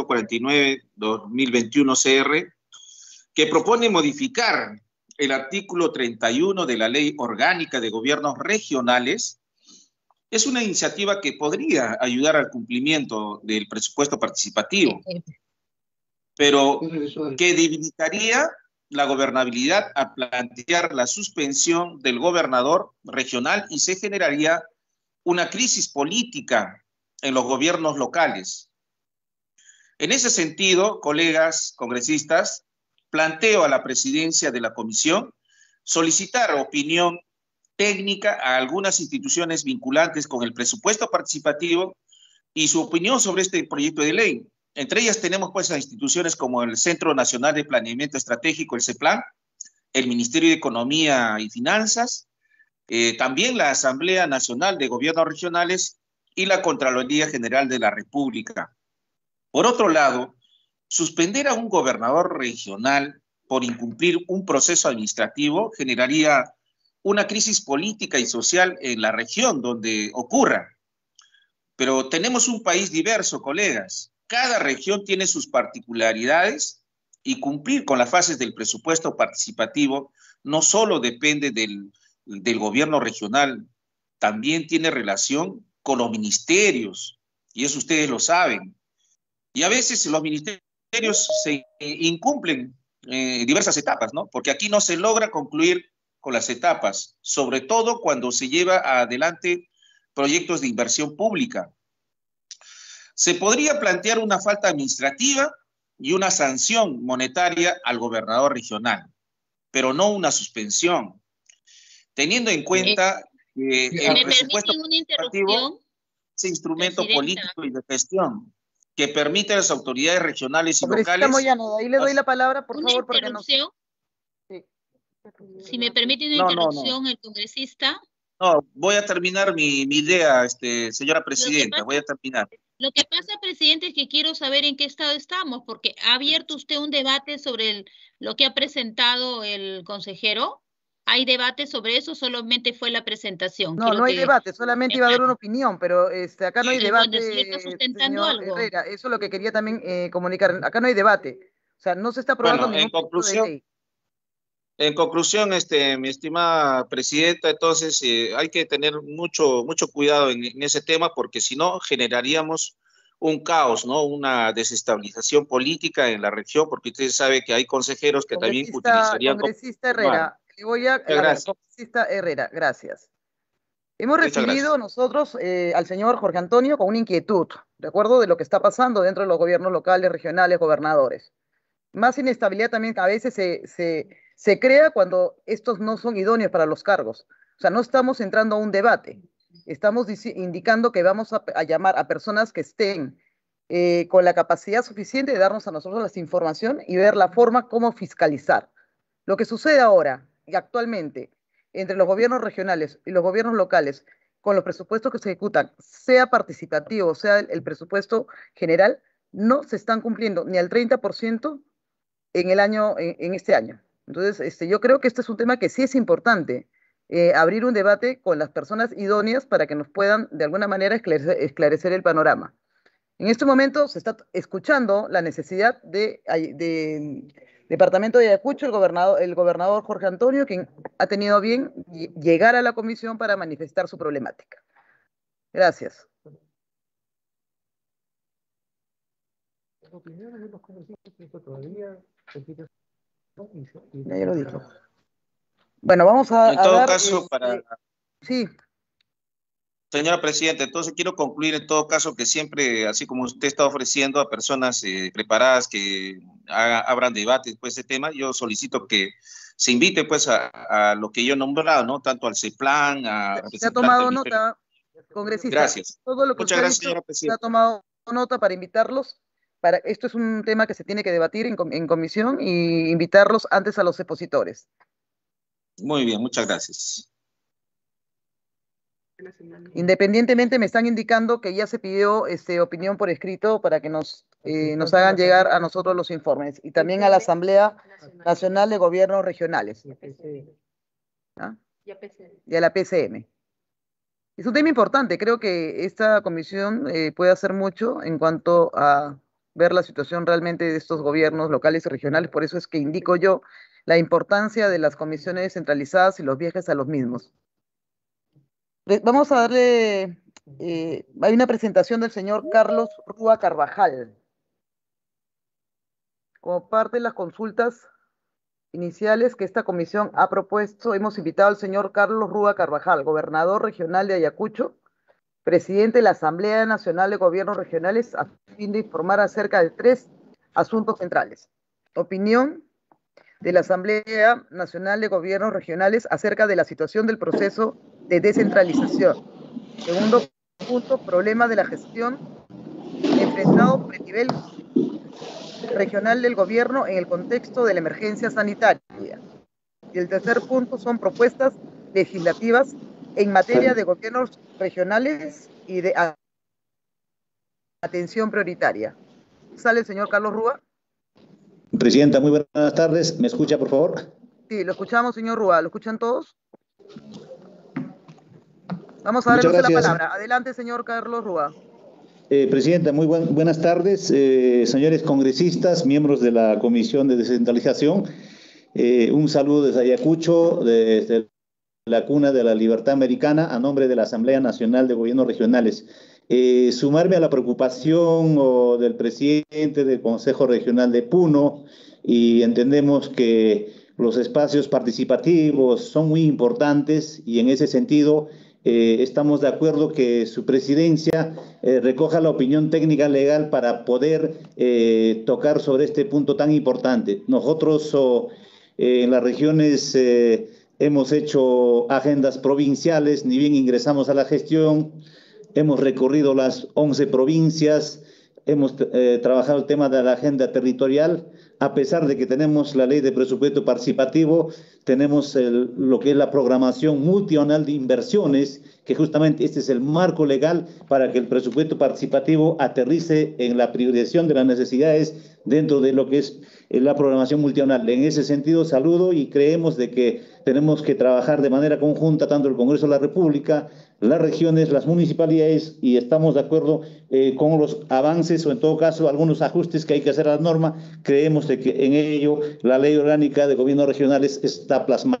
0049-2021 CR, que propone modificar el artículo 31 de la Ley Orgánica de Gobiernos Regionales, es una iniciativa que podría ayudar al cumplimiento del presupuesto participativo, pero que debilitaría la gobernabilidad a plantear la suspensión del gobernador regional y se generaría una crisis política en los gobiernos locales. En ese sentido, colegas congresistas, planteo a la presidencia de la comisión solicitar opinión técnica a algunas instituciones vinculantes con el presupuesto participativo y su opinión sobre este proyecto de ley. Entre ellas tenemos pues a instituciones como el Centro Nacional de Planeamiento Estratégico, el CEPLAN, el Ministerio de Economía y Finanzas, también la Asamblea Nacional de Gobiernos Regionales y la Contraloría General de la República. Por otro lado, suspender a un gobernador regional por incumplir un proceso administrativo generaría una crisis política y social en la región donde ocurra. Pero tenemos un país diverso, colegas. Cada región tiene sus particularidades y cumplir con las fases del presupuesto participativo no solo depende del gobierno regional, también tiene relación con los ministerios, y eso ustedes lo saben. Y a veces los ministerios se incumplen diversas etapas, ¿no? Porque aquí no se logra concluir con las etapas, sobre todo cuando se lleva adelante proyectos de inversión pública. Se podría plantear una falta administrativa y una sanción monetaria al gobernador regional, pero no una suspensión, teniendo en cuenta que el presupuesto participativo es un instrumento político y de gestión que permite a las autoridades regionales y locales... Moyano, ahí le doy la palabra, por favor, porque no... Sí. Si me permite una interrupción, el congresista. No, voy a terminar mi idea, señora presidenta, voy a terminar. Lo que pasa, presidente, es que quiero saber en qué estado estamos, porque ha abierto usted un debate sobre lo que ha presentado el consejero. ¿Hay debate sobre eso? Solamente fue la presentación. No, no hay debate, solamente iba a haber una opinión, pero acá no hay debate, bueno, si está sustentando algo. Herrera, eso es lo que quería también comunicar. Acá no hay debate, o sea, no se está aprobando ningún proyecto de ley. En conclusión, mi estimada presidenta, entonces hay que tener mucho cuidado en ese tema, porque si no generaríamos un caos, ¿no? Una desestabilización política en la región, porque usted sabe que hay consejeros que también utilizarían... Congresista Herrera, le voy a... Congresista Herrera, gracias. Hemos recibido nosotros al señor Jorge Antonio con una inquietud, de acuerdo de lo que está pasando dentro de los gobiernos locales, regionales, gobernadores. Más inestabilidad también a veces se crea cuando estos no son idóneos para los cargos. O sea, no estamos entrando a un debate. Estamos indicando que vamos a llamar a personas que estén con la capacidad suficiente de darnos a nosotros la información y ver la forma como fiscalizar. Lo que sucede ahora y actualmente entre los gobiernos regionales y los gobiernos locales, con los presupuestos que se ejecutan, sea participativo, sea el presupuesto general, no se están cumpliendo ni al 30% en este año. Entonces, yo creo que este es un tema que sí es importante, abrir un debate con las personas idóneas para que nos puedan, de alguna manera, esclarecer el panorama. En este momento se está escuchando la necesidad del departamento de Ayacucho, el gobernador Jorge Antonio, quien ha tenido bien llegar a la comisión para manifestar su problemática. Gracias. Ya lo dijo. Bueno, vamos a... En todo caso, Sí. Señora Presidenta, entonces quiero concluir en todo caso que siempre, así como usted está ofreciendo a personas preparadas que abran debates pues de tema, yo solicito que se invite pues a lo que yo he nombrado, ¿no? Tanto al CEPLAN, a... Se ha tomado nota, congresista. Gracias. Todo lo que Muchas gracias, señora Presidenta. Se ha tomado nota para invitarlos. Esto es un tema que se tiene que debatir en comisión y invitarlos antes a los expositores. Muy bien, muchas gracias. Independientemente, me están indicando que ya se pidió opinión por escrito para que nos hagan llegar a nosotros los informes y también a la Asamblea Nacional de Gobiernos Regionales. ¿Ah? Y a la PCM. Es un tema importante, creo que esta comisión puede hacer mucho en cuanto a ver la situación realmente de estos gobiernos locales y regionales, por eso es que indico yo la importancia de las comisiones descentralizadas y los viajes a los mismos. Vamos a darle, hay una presentación del señor Carlos Rúa Carvajal. Como parte de las consultas iniciales que esta comisión ha propuesto, hemos invitado al señor Carlos Rúa Carvajal, gobernador regional de Ayacucho, presidente de la Asamblea Nacional de Gobiernos Regionales, a fin de informar acerca de 3 asuntos centrales. Opinión de la Asamblea Nacional de Gobiernos Regionales acerca de la situación del proceso de descentralización. Segundo punto, problema de la gestión enfrentado por el nivel regional del gobierno en el contexto de la emergencia sanitaria. Y el tercer punto son propuestas legislativas en materia de gobiernos regionales y de atención prioritaria. ¿Sale el señor Carlos Rúa? Presidenta, muy buenas tardes. ¿Me escucha, por favor? Sí, lo escuchamos, señor Rúa. ¿Lo escuchan todos? Vamos a darle la palabra. Adelante, señor Carlos Rúa. Presidenta, muy buenas tardes, señores congresistas, miembros de la Comisión de Descentralización. Un saludo desde Ayacucho, desde la cuna de la libertad americana, a nombre de la Asamblea Nacional de Gobiernos Regionales. Sumarme a la preocupación del presidente del Consejo Regional de Puno, y entendemos que los espacios participativos son muy importantes, y en ese sentido estamos de acuerdo que su presidencia recoja la opinión técnica legal para poder tocar sobre este punto tan importante. Nosotros en las regiones hemos hecho agendas provinciales, ni bien ingresamos a la gestión, hemos recorrido las 11 provincias, hemos trabajado el tema de la agenda territorial. A pesar de que tenemos la ley de presupuesto participativo, tenemos lo que es la programación multianual de inversiones, que justamente este es el marco legal para que el presupuesto participativo aterrice en la priorización de las necesidades dentro de lo que es la programación multianual. En ese sentido, saludo y creemos de que tenemos que trabajar de manera conjunta tanto el Congreso de la República, las regiones, las municipalidades, y estamos de acuerdo con los avances o en todo caso algunos ajustes que hay que hacer a la norma. Creemos de que en ello la Ley Orgánica de Gobiernos Regionales está plasmado.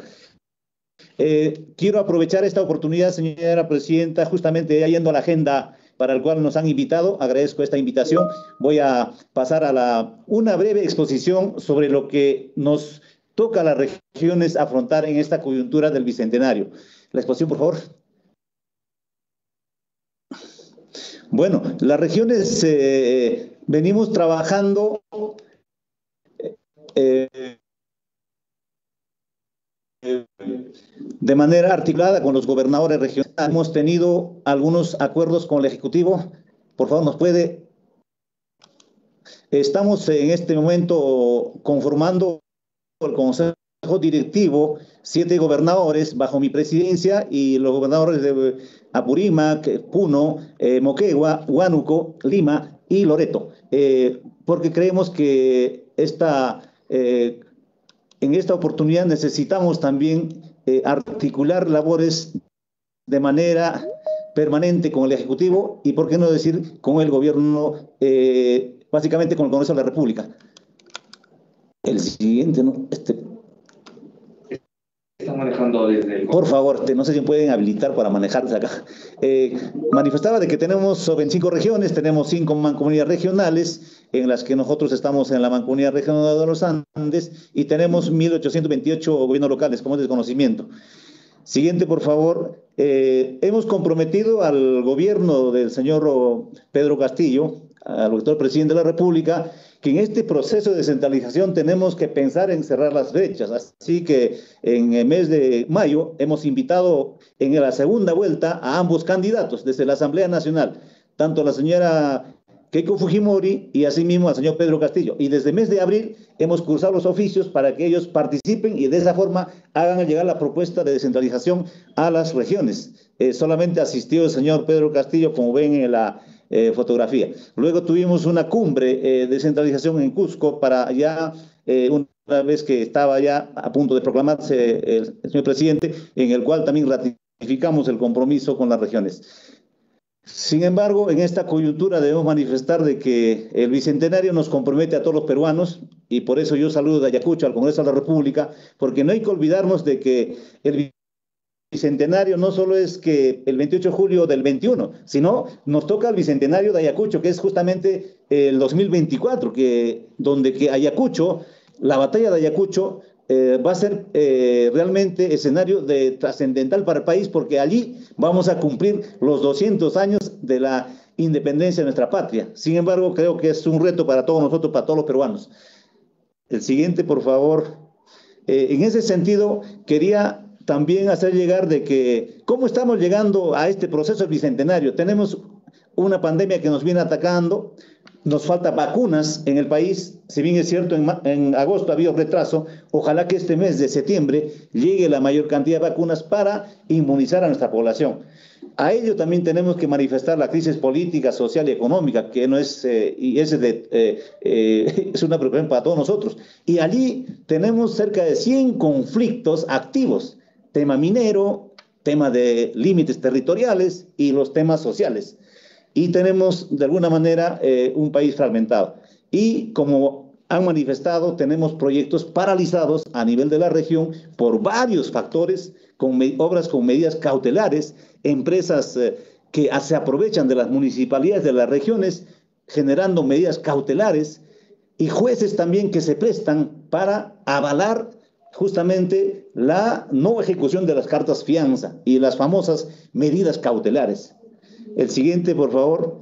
Quiero aprovechar esta oportunidad, señora presidenta, justamente ya yendo a la agenda para el cual nos han invitado. Agradezco esta invitación. Voy a pasar a una breve exposición sobre lo que nos toca a las regiones afrontar en esta coyuntura del Bicentenario. La exposición, por favor. Bueno, las regiones venimos trabajando de manera articulada con los gobernadores regionales. Hemos tenido algunos acuerdos con el Ejecutivo. Por favor, ¿nos puede? Estamos en este momento conformando el Consejo Directivo, 7 gobernadores bajo mi presidencia, y los gobernadores de Apurímac, Puno, Moquegua, Huánuco, Lima y Loreto, porque creemos que en esta oportunidad necesitamos también articular labores de manera permanente con el Ejecutivo y, por qué no decir, con el Gobierno, básicamente con el Congreso de la República. El siguiente, ¿no? Están manejando desde el... Por favor, no sé si pueden habilitar para manejarse acá. Manifestaba de que tenemos 25 regiones, tenemos 5 mancomunidades regionales, en las que nosotros estamos en la Mancomunidad Regional de los Andes, y tenemos 1.828 gobiernos locales, como es desconocimiento. Siguiente, por favor. Hemos comprometido al gobierno del señor Pedro Castillo, al doctor presidente de la República, que en este proceso de descentralización tenemos que pensar en cerrar las brechas. Así que en el mes de mayo hemos invitado en la segunda vuelta a ambos candidatos desde la Asamblea Nacional, tanto a la señora Keiko Fujimori y asimismo al señor Pedro Castillo. Y desde el mes de abril hemos cursado los oficios para que ellos participen y de esa forma hagan llegar la propuesta de descentralización a las regiones. Solamente asistió el señor Pedro Castillo, como ven en la fotografía. Luego tuvimos una cumbre de descentralización en Cusco para ya, una vez que estaba ya a punto de proclamarse el señor presidente, en el cual también ratificamos el compromiso con las regiones. Sin embargo, en esta coyuntura debemos manifestar de que el Bicentenario nos compromete a todos los peruanos, y por eso yo saludo de Ayacucho al Congreso de la República, porque no hay que olvidarnos de que el Bicentenario no solo es que el 28 de julio del 21, sino nos toca el Bicentenario de Ayacucho, que es justamente el 2024, donde Ayacucho, la batalla de Ayacucho, va a ser realmente escenario trascendental para el país, porque allí vamos a cumplir los 200 años de la independencia de nuestra patria. Sin embargo, creo que es un reto para todos nosotros, para todos los peruanos. El siguiente, por favor. En ese sentido, quería también hacer llegar de que cómo estamos llegando a este proceso bicentenario. Tenemos una pandemia que nos viene atacando, nos falta vacunas en el país. Si bien es cierto, en agosto ha habido retraso, ojalá que este mes de septiembre llegue la mayor cantidad de vacunas para inmunizar a nuestra población. A ello también tenemos que manifestar la crisis política, social y económica, que no es, es una preocupación para todos nosotros. Y allí tenemos cerca de 100 conflictos activos, tema minero, tema de límites territoriales y los temas sociales. Y tenemos, de alguna manera, un país fragmentado. Y como han manifestado, tenemos proyectos paralizados a nivel de la región por varios factores, con obras con medidas cautelares, empresas que se aprovechan de las municipalidades de las regiones, generando medidas cautelares, y jueces también que se prestan para avalar justamente la no ejecución de las cartas fianza y las famosas medidas cautelares. El siguiente, por favor.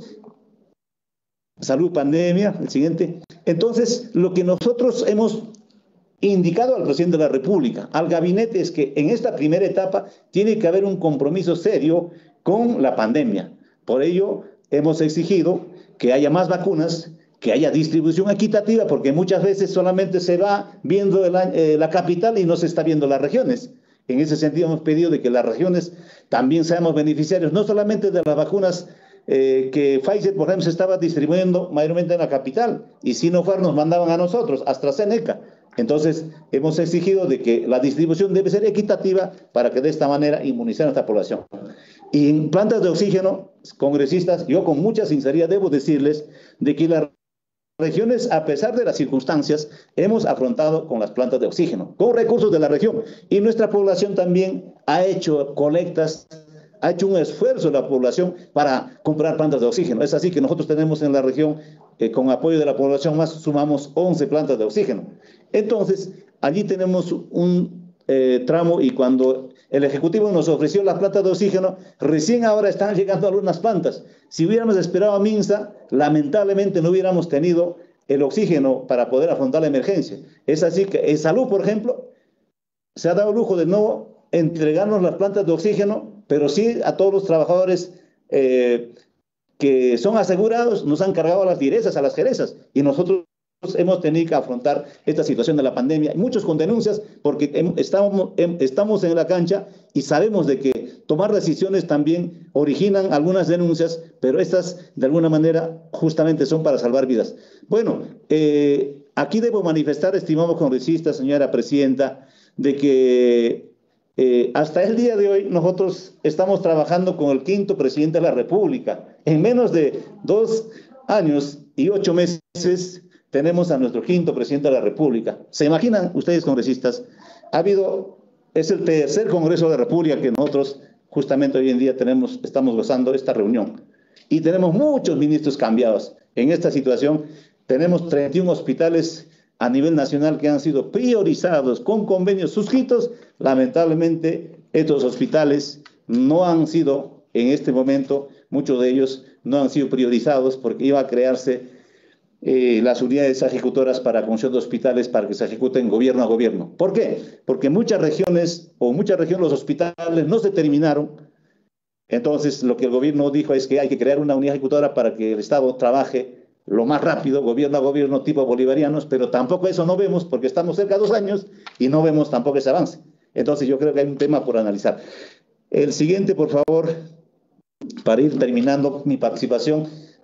Salud, pandemia. El siguiente. Entonces, lo que nosotros hemos indicado al presidente de la República, al gabinete, es que en esta primera etapa tiene que haber un compromiso serio con la pandemia. Por ello, hemos exigido que haya más vacunas, que haya distribución equitativa, porque muchas veces solamente se va viendo la capital y no se está viendo las regiones. En ese sentido hemos pedido de que las regiones también seamos beneficiarios, no solamente de las vacunas que Pfizer, por ejemplo, se estaba distribuyendo mayormente en la capital, y Sinopharm nos mandaban a nosotros, AstraZeneca. Entonces hemos exigido de que la distribución debe ser equitativa para que de esta manera inmunizar a nuestra población. Y en plantas de oxígeno, congresistas, yo con mucha sinceridad debo decirles de que las regiones, a pesar de las circunstancias, hemos afrontado con las plantas de oxígeno, con recursos de la región. Y nuestra población también ha hecho colectas, ha hecho un esfuerzo la población para comprar plantas de oxígeno. Es así que nosotros tenemos en la región, con apoyo de la población más, sumamos 11 plantas de oxígeno. Entonces, allí tenemos un tramo, y cuando el Ejecutivo nos ofreció las plantas de oxígeno, recién ahora están llegando algunas plantas. Si hubiéramos esperado a MINSA, lamentablemente no hubiéramos tenido el oxígeno para poder afrontar la emergencia. Es así que en salud, por ejemplo, se ha dado el lujo de no entregarnos las plantas de oxígeno, pero sí a todos los trabajadores que son asegurados, nos han cargado a las direzas, a las jerezas, y nosotros hemos tenido que afrontar esta situación de la pandemia, muchos con denuncias, porque estamos en la cancha y sabemos de que tomar decisiones también originan algunas denuncias, pero estas de alguna manera justamente son para salvar vidas. Bueno, aquí debo manifestar, estimados congresistas, señora presidenta, de que hasta el día de hoy nosotros estamos trabajando con el 5º presidente de la República. En menos de 2 años y 8 meses tenemos a nuestro 5º presidente de la República. ¿Se imaginan ustedes, congresistas? Es el 3er Congreso de la República que nosotros justamente hoy en día estamos gozando esta reunión. Y tenemos muchos ministros cambiados. En esta situación tenemos 31 hospitales a nivel nacional que han sido priorizados con convenios suscritos. Lamentablemente, estos hospitales no han sido, en este momento, muchos de ellos no han sido priorizados porque iba a crearse las unidades ejecutoras para construcción de hospitales para que se ejecuten gobierno a gobierno. ¿Por qué? Porque muchas regiones los hospitales no se terminaron. Entonces, lo que el gobierno dijo es que hay que crear una unidad ejecutora para que el Estado trabaje lo más rápido, gobierno a gobierno, tipo bolivarianos, pero tampoco eso no vemos porque estamos cerca de 2 años y no vemos tampoco ese avance. Entonces, yo creo que hay un tema por analizar. El siguiente, por favor, para ir terminando mi participación.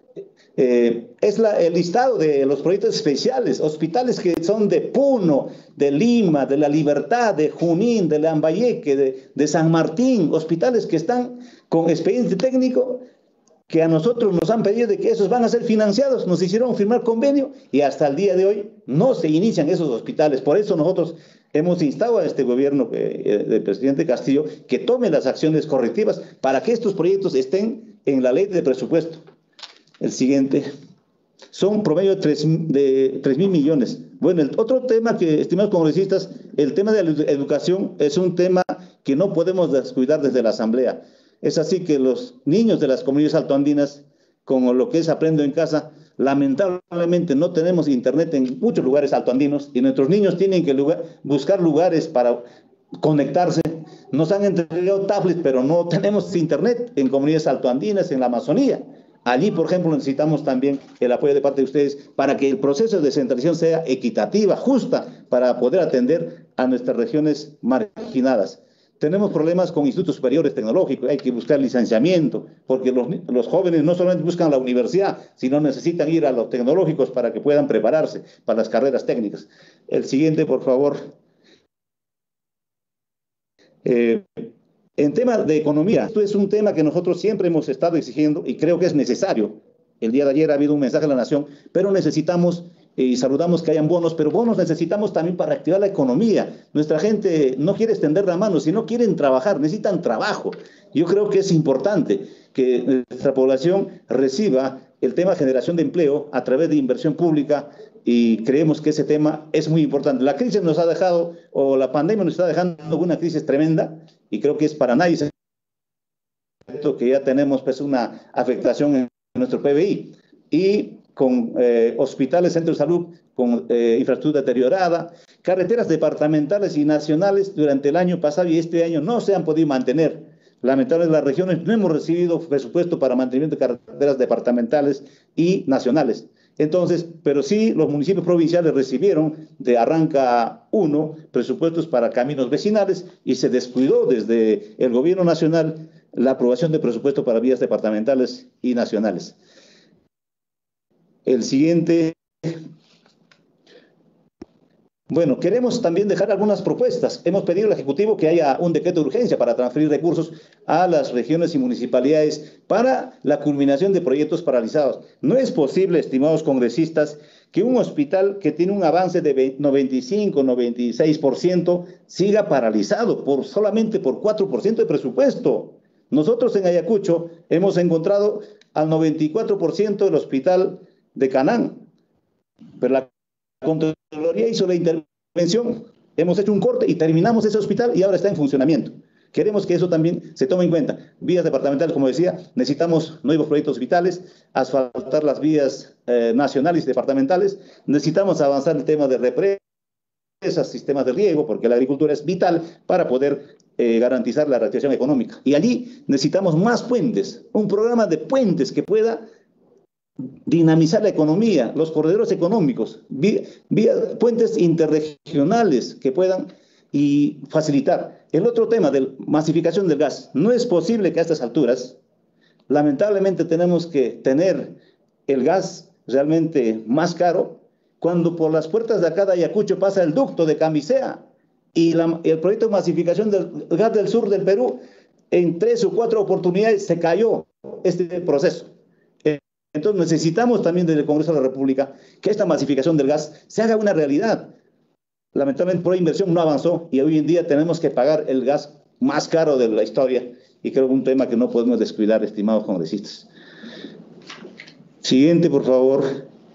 Es el listado de los proyectos especiales, hospitales que son de Puno, de Lima, de La Libertad, de Junín, de Lambayeque, de San Martín, hospitales que están con expediente técnico, que a nosotros nos han pedido de que esos van a ser financiados, nos hicieron firmar convenio y hasta el día de hoy no se inician esos hospitales. Por eso nosotros hemos instado a este gobierno del presidente Castillo que tome las acciones correctivas para que estos proyectos estén en la ley de presupuesto. El siguiente. Son promedio de 3.000 millones. Bueno, el otro tema que, estimados congresistas, el tema de la educación es un tema que no podemos descuidar desde la Asamblea. Es así que los niños de las comunidades altoandinas, con lo que es Aprendo en Casa, lamentablemente no tenemos internet en muchos lugares altoandinos y nuestros niños tienen que buscar lugares para conectarse. Nos han entregado tablets, pero no tenemos internet en comunidades altoandinas, en la Amazonía. Allí, por ejemplo, necesitamos también el apoyo de parte de ustedes para que el proceso de descentralización sea equitativa, justa, para poder atender a nuestras regiones marginadas. Tenemos problemas con institutos superiores tecnológicos, hay que buscar licenciamiento, porque los jóvenes no solamente buscan la universidad, sino necesitan ir a los tecnológicos para que puedan prepararse para las carreras técnicas. El siguiente, por favor. En tema de economía, esto es un tema que nosotros siempre hemos estado exigiendo y creo que es necesario. El día de ayer ha habido un mensaje a la nación, pero necesitamos y saludamos que hayan bonos, pero bonos necesitamos también para activar la economía. Nuestra gente no quiere extender la mano, sino quieren trabajar, necesitan trabajo. Yo creo que es importante que nuestra población reciba el tema de generación de empleo a través de inversión pública y creemos que ese tema es muy importante. La crisis nos ha dejado, o la pandemia nos está dejando una crisis tremenda y creo que es para nadie que ya tenemos pues una afectación en nuestro PBI y con hospitales, centros de salud con infraestructura deteriorada, carreteras departamentales y nacionales durante el año pasado y este año no se han podido mantener. Lamentablemente las regiones no hemos recibido presupuesto para mantenimiento de carreteras departamentales y nacionales. Entonces, pero sí los municipios provinciales recibieron de Arranca 1 presupuestos para caminos vecinales y se descuidó desde el gobierno nacional la aprobación de presupuesto para vías departamentales y nacionales. El siguiente. Bueno, queremos también dejar algunas propuestas. Hemos pedido al Ejecutivo que haya un decreto de urgencia para transferir recursos a las regiones y municipalidades para la culminación de proyectos paralizados. No es posible, estimados congresistas, que un hospital que tiene un avance de 95-96% siga paralizado solamente por 4% de presupuesto. Nosotros en Ayacucho hemos encontrado al 94% del hospital de Canán, pero la Contraloría hizo la intervención, hemos hecho un corte y terminamos ese hospital y ahora está en funcionamiento. Queremos que eso también se tome en cuenta. Vías departamentales, como decía, necesitamos nuevos proyectos vitales, asfaltar las vías nacionales y departamentales, necesitamos avanzar el tema de represas, sistemas de riego, porque la agricultura es vital para poder garantizar la reactivación económica. Y allí necesitamos más puentes, un programa de puentes que pueda dinamizar la economía, los corredores económicos, puentes interregionales que puedan y facilitar. El otro tema de masificación del gas. No es posible que a estas alturas, lamentablemente tenemos que tener el gas realmente más caro cuando por las puertas de acá de Ayacucho pasa el ducto de Camisea y el proyecto de masificación del gas del sur del Perú, en 3 o 4 oportunidades se cayó este proceso. Entonces necesitamos también desde el Congreso de la República que esta masificación del gas se haga una realidad. Lamentablemente por inversión no avanzó y hoy en día tenemos que pagar el gas más caro de la historia y creo que es un tema que no podemos descuidar, estimados congresistas. Siguiente, por favor.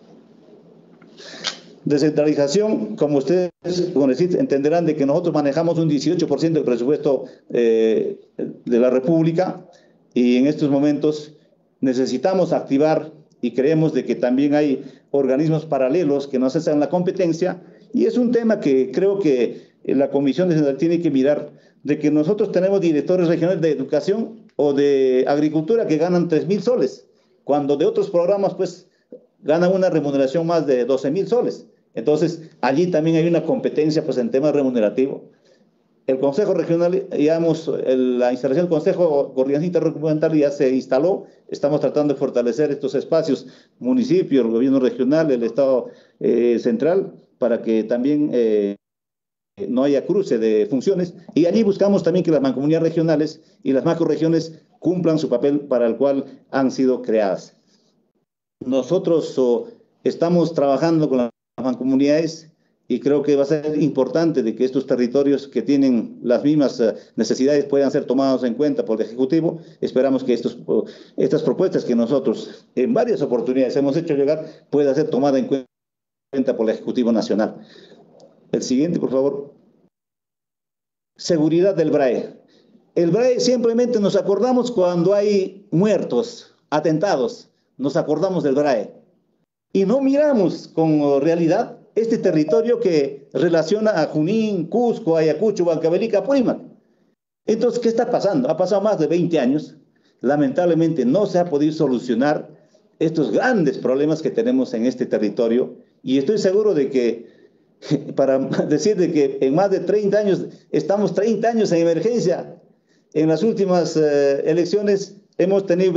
Descentralización, como ustedes congresistas entenderán de que nosotros manejamos un 18% del presupuesto de la República y en estos momentos necesitamos activar y creemos de que también hay organismos paralelos que nos hacen la competencia y es un tema que creo que la Comisión de Central tiene que mirar de que nosotros tenemos directores regionales de educación o de agricultura que ganan 3.000 soles, cuando de otros programas pues ganan una remuneración más de 12.000 soles. Entonces allí también hay una competencia pues en tema remunerativo. El Consejo Regional, digamos, la instalación del Consejo Coordinación Interdepartamental ya se instaló. Estamos tratando de fortalecer estos espacios, municipio, el gobierno regional, el Estado central, para que también no haya cruce de funciones. Y allí buscamos también que las mancomunidades regionales y las macrorregiones cumplan su papel para el cual han sido creadas. Nosotros estamos trabajando con las mancomunidades y creo que va a ser importante de que estos territorios que tienen las mismas necesidades puedan ser tomados en cuenta por el Ejecutivo. Esperamos que estas propuestas que nosotros en varias oportunidades hemos hecho llegar puedan ser tomadas en cuenta por el Ejecutivo Nacional. El siguiente, por favor. Seguridad del BRAE. El BRAE simplemente nos acordamos cuando hay muertos, atentados, nos acordamos del BRAE. Y no miramos con realidad este territorio que relaciona a Junín, Cusco, Ayacucho, Huancavelica, Apurímac. Entonces, ¿qué está pasando? Ha pasado más de 20 años. Lamentablemente no se ha podido solucionar estos grandes problemas que tenemos en este territorio. Y estoy seguro de que, para decir de que en más de 30 años, estamos 30 años en emergencia. En las últimas elecciones hemos tenido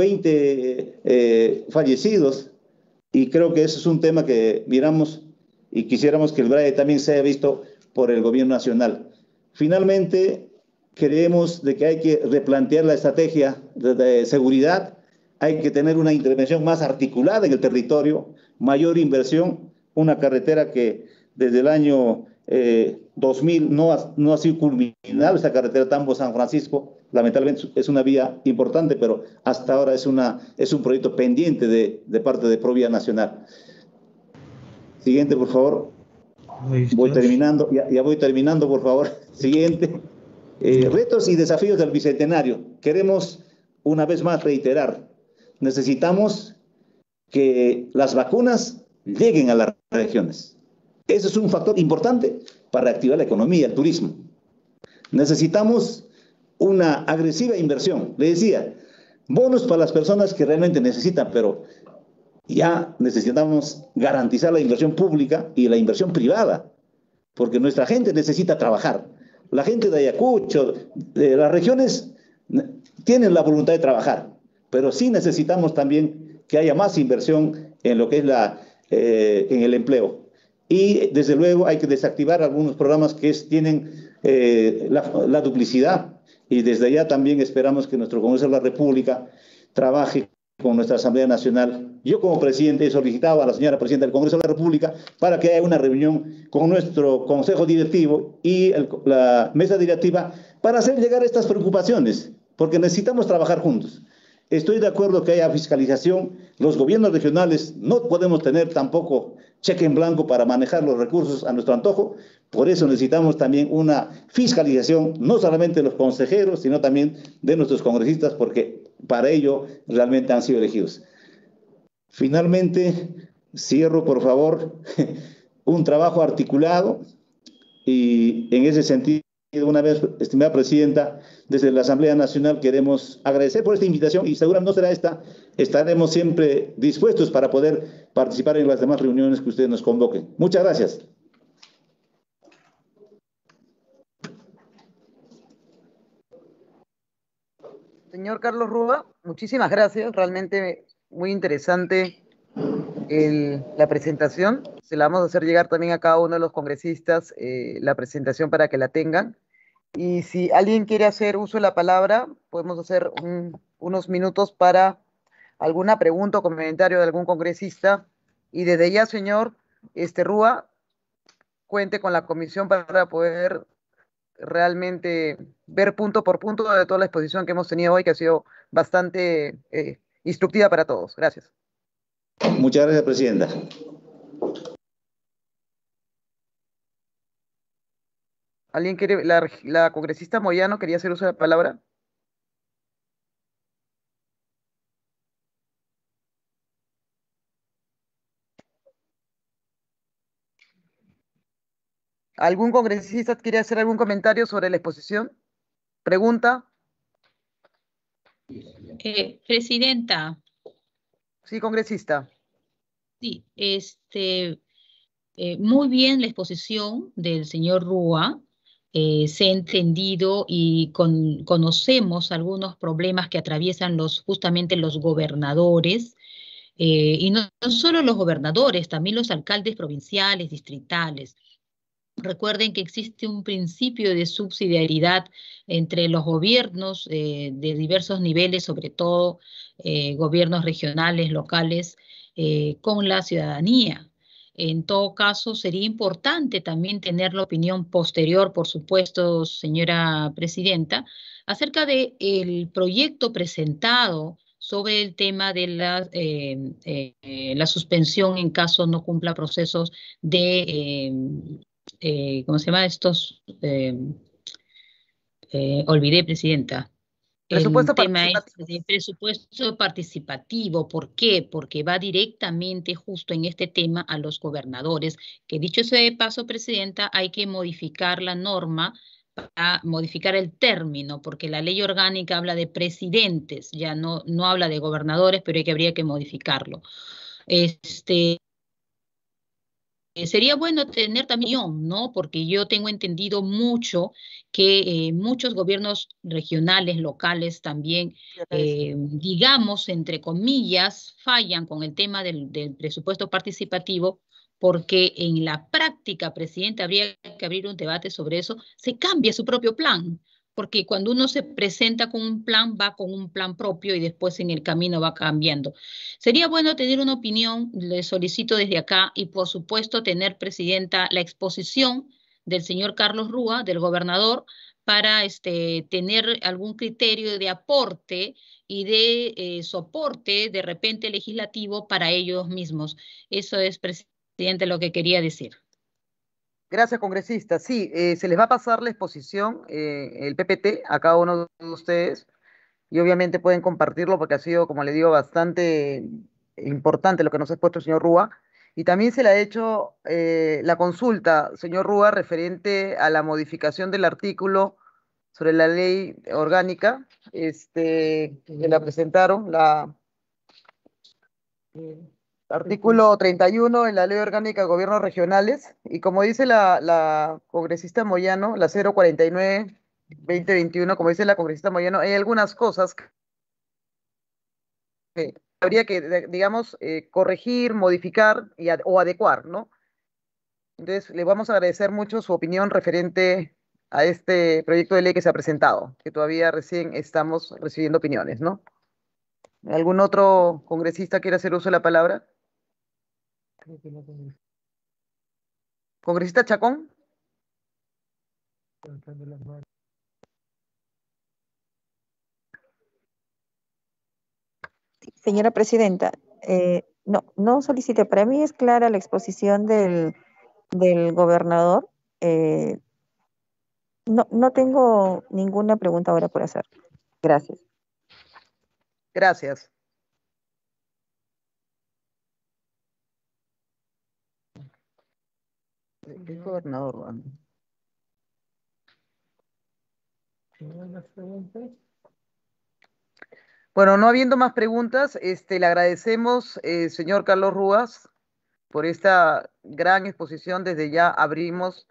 20 fallecidos. Y creo que eso es un tema que miramos y quisiéramos que el BRAE también sea visto por el gobierno nacional. Finalmente, creemos de que hay que replantear la estrategia de seguridad, hay que tener una intervención más articulada en el territorio, mayor inversión, una carretera que desde el año 2000 no ha sido culminada, esta carretera Tambo-San Francisco, lamentablemente es una vía importante, pero hasta ahora es un proyecto pendiente de parte de Provía Nacional. Siguiente, por favor. Voy terminando, ya voy terminando, por favor. Siguiente. Retos y desafíos del Bicentenario. Queremos, una vez más, reiterar. Necesitamos que las vacunas lleguen a las regiones. Ese es un factor importante para reactivar la economía, el turismo. Necesitamos una agresiva inversión. Le decía, bonos para las personas que realmente necesitan, pero ya necesitamos garantizar la inversión pública y la inversión privada, porque nuestra gente necesita trabajar. La gente de Ayacucho, de las regiones, tienen la voluntad de trabajar, pero sí necesitamos también que haya más inversión en lo que es en el empleo. y desde luego hay que desactivar algunos programas que tienen la duplicidad, y desde allá también esperamos que nuestro Congreso de la República trabaje con nuestra Asamblea Nacional. Yo como presidente he solicitado a la señora Presidenta del Congreso de la República para que haya una reunión con nuestro Consejo Directivo y la mesa directiva para hacer llegar estas preocupaciones, porque necesitamos trabajar juntos. Estoy de acuerdo que haya fiscalización. Los gobiernos regionales no podemos tener tampoco cheque en blanco para manejar los recursos a nuestro antojo. Por eso necesitamos también una fiscalización, no solamente de los consejeros, sino también de nuestros congresistas, porque para ello realmente han sido elegidos. Finalmente, cierro, por favor, un trabajo articulado, y en ese sentido, una vez, estimada Presidenta, desde la Asamblea Nacional queremos agradecer por esta invitación, y seguramente no será esta, estaremos siempre dispuestos para poder participar en las demás reuniones que ustedes nos convoquen. Muchas gracias. Señor Carlos Rúa, muchísimas gracias, realmente muy interesante la presentación. Se la vamos a hacer llegar también a cada uno de los congresistas la presentación para que la tengan. Y si alguien quiere hacer uso de la palabra, podemos hacer unos minutos para alguna pregunta o comentario de algún congresista. Y desde ya, señor Rúa, cuente con la comisión para poder realmente ver punto por punto de toda la exposición que hemos tenido hoy, que ha sido bastante instructiva para todos. Gracias. Muchas gracias, Presidenta. ¿Alguien quiere? La congresista Moyano quería hacer uso de la palabra. ¿Algún congresista quiere hacer algún comentario sobre la exposición? ¿Pregunta? Presidenta. Sí, congresista. Sí, muy bien la exposición del señor Rúa. Se ha entendido y conocemos algunos problemas que atraviesan justamente los gobernadores, y no solo los gobernadores, también los alcaldes provinciales, distritales. Recuerden que existe un principio de subsidiariedad entre los gobiernos de diversos niveles, sobre todo gobiernos regionales, locales, con la ciudadanía. En todo caso, sería importante también tener la opinión posterior, por supuesto, señora Presidenta, acerca del proyecto presentado sobre el tema de la suspensión en caso no cumpla procesos de... ¿cómo se llama estos? Olvidé, Presidenta. Presupuesto el tema es de presupuesto participativo. ¿Por qué? Porque va directamente justo en este tema a los gobernadores, que dicho sea de paso, Presidenta, hay que modificar la norma para modificar el término, porque la ley orgánica habla de presidentes, ya no habla de gobernadores, pero habría que modificarlo. Sería bueno tener también, ¿no? Porque yo tengo entendido mucho que muchos gobiernos regionales, locales también, digamos, entre comillas, fallan con el tema del presupuesto participativo, porque en la práctica, Presidente, habría que abrir un debate sobre eso, se cambia su propio plan. Porque cuando uno se presenta con un plan, va con un plan propio y después en el camino va cambiando. Sería bueno tener una opinión, le solicito desde acá, y por supuesto tener, Presidenta, la exposición del señor Carlos Rúa, del gobernador, para tener algún criterio de aporte y de soporte de repente legislativo para ellos mismos. Eso es, Presidente, lo que quería decir. Gracias, congresista. Sí, se les va a pasar la exposición, el PPT, a cada uno de ustedes, y obviamente pueden compartirlo porque ha sido, como le digo, bastante importante lo que nos ha expuesto el señor Rúa. Y también se le ha hecho la consulta, señor Rúa, referente a la modificación del artículo sobre la ley orgánica, que la presentaron, artículo 31 en la Ley Orgánica de Gobiernos Regionales, y como dice la congresista Moyano, la 049-2021, como dice la congresista Moyano, hay algunas cosas que habría que, digamos, corregir, modificar o adecuar, ¿no? Entonces, le vamos a agradecer mucho su opinión referente a este proyecto de ley que se ha presentado, que todavía recién estamos recibiendo opiniones, ¿no? ¿Algún otro congresista quiere hacer uso de la palabra? Creo que no tengo. ¿Congresista Chacón? Levantando las manos. Señora presidenta, no solicite. Para mí es clara la exposición del gobernador. No tengo ninguna pregunta ahora por hacer. Gracias. Gracias. ¿Qué gobernador? Juan? ¿No hay más preguntas? Bueno, no habiendo más preguntas, le agradecemos, señor Carlos Rúas, por esta gran exposición. Desde ya abrimos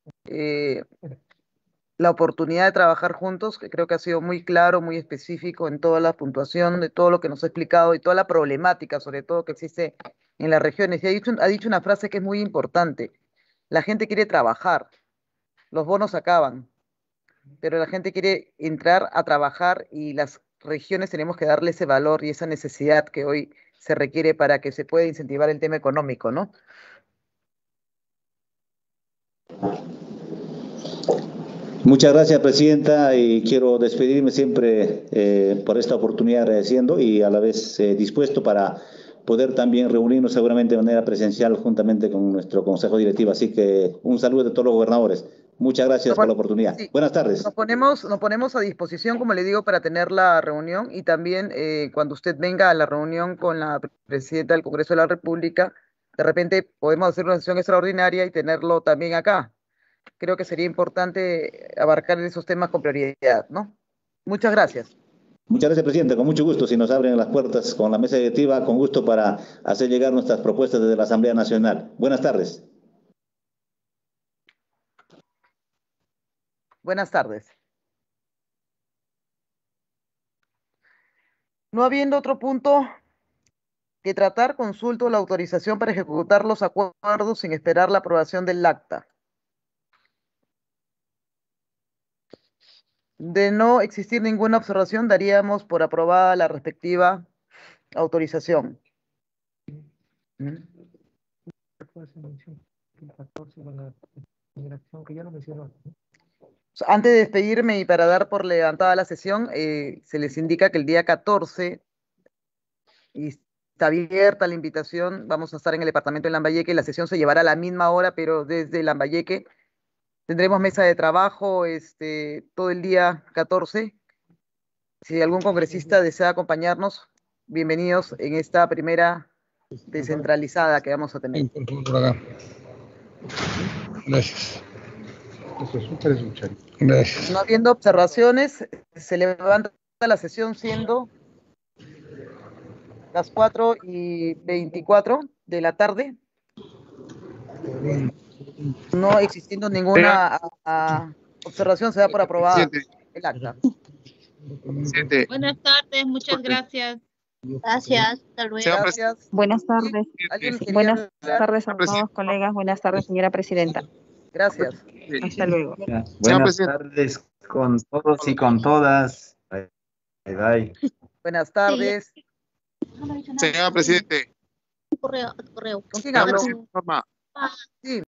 la oportunidad de trabajar juntos, que creo que ha sido muy claro, muy específico en toda la puntuación de todo lo que nos ha explicado y toda la problemática, sobre todo, que existe en las regiones. Y ha dicho una frase que es muy importante: la gente quiere trabajar, los bonos acaban, pero la gente quiere entrar a trabajar y las regiones tenemos que darle ese valor y esa necesidad que hoy se requiere para que se pueda incentivar el tema económico, ¿no? Muchas gracias, presidenta, y quiero despedirme siempre por esta oportunidad, agradeciendo y a la vez dispuesto para poder también reunirnos seguramente de manera presencial juntamente con nuestro Consejo Directivo. Así que un saludo de todos los gobernadores. Muchas gracias por la oportunidad. Sí. Buenas tardes. Nos ponemos a disposición, como le digo, para tener la reunión, y también cuando usted venga a la reunión con la presidenta del Congreso de la República, de repente podemos hacer una sesión extraordinaria y tenerlo también acá. Creo que sería importante abarcar esos temas con prioridad, ¿no? Muchas gracias. Muchas gracias, presidente. Con mucho gusto, si nos abren las puertas con la mesa directiva, con gusto para hacer llegar nuestras propuestas desde la Asamblea Nacional. Buenas tardes. Buenas tardes. No habiendo otro punto que tratar, consulto la autorización para ejecutar los acuerdos sin esperar la aprobación del acta. De no existir ninguna observación, daríamos por aprobada la respectiva autorización. Antes de despedirme y para dar por levantada la sesión, se les indica que el día 14, y está abierta la invitación, vamos a estar en el departamento de Lambayeque. La sesión se llevará a la misma hora, pero desde Lambayeque. Tendremos mesa de trabajo todo el día 14. Si algún congresista desea acompañarnos, bienvenidos en esta primera descentralizada que vamos a tener. Gracias. Gracias. No habiendo observaciones, se levanta la sesión, siendo las 4:24 de la tarde. No existiendo ninguna observación, se da por aprobada el acta. Buenas tardes, muchas gracias. Gracias, hasta luego. Gracias. Buenas tardes. Buenas tardes a todos, colegas. Buenas tardes, señora presidenta. Gracias. Hasta luego. Buenas tardes con todos y con todas. Bye, bye. Buenas tardes. Señora presidente. Correo. ¿Con quién hablo? Sí.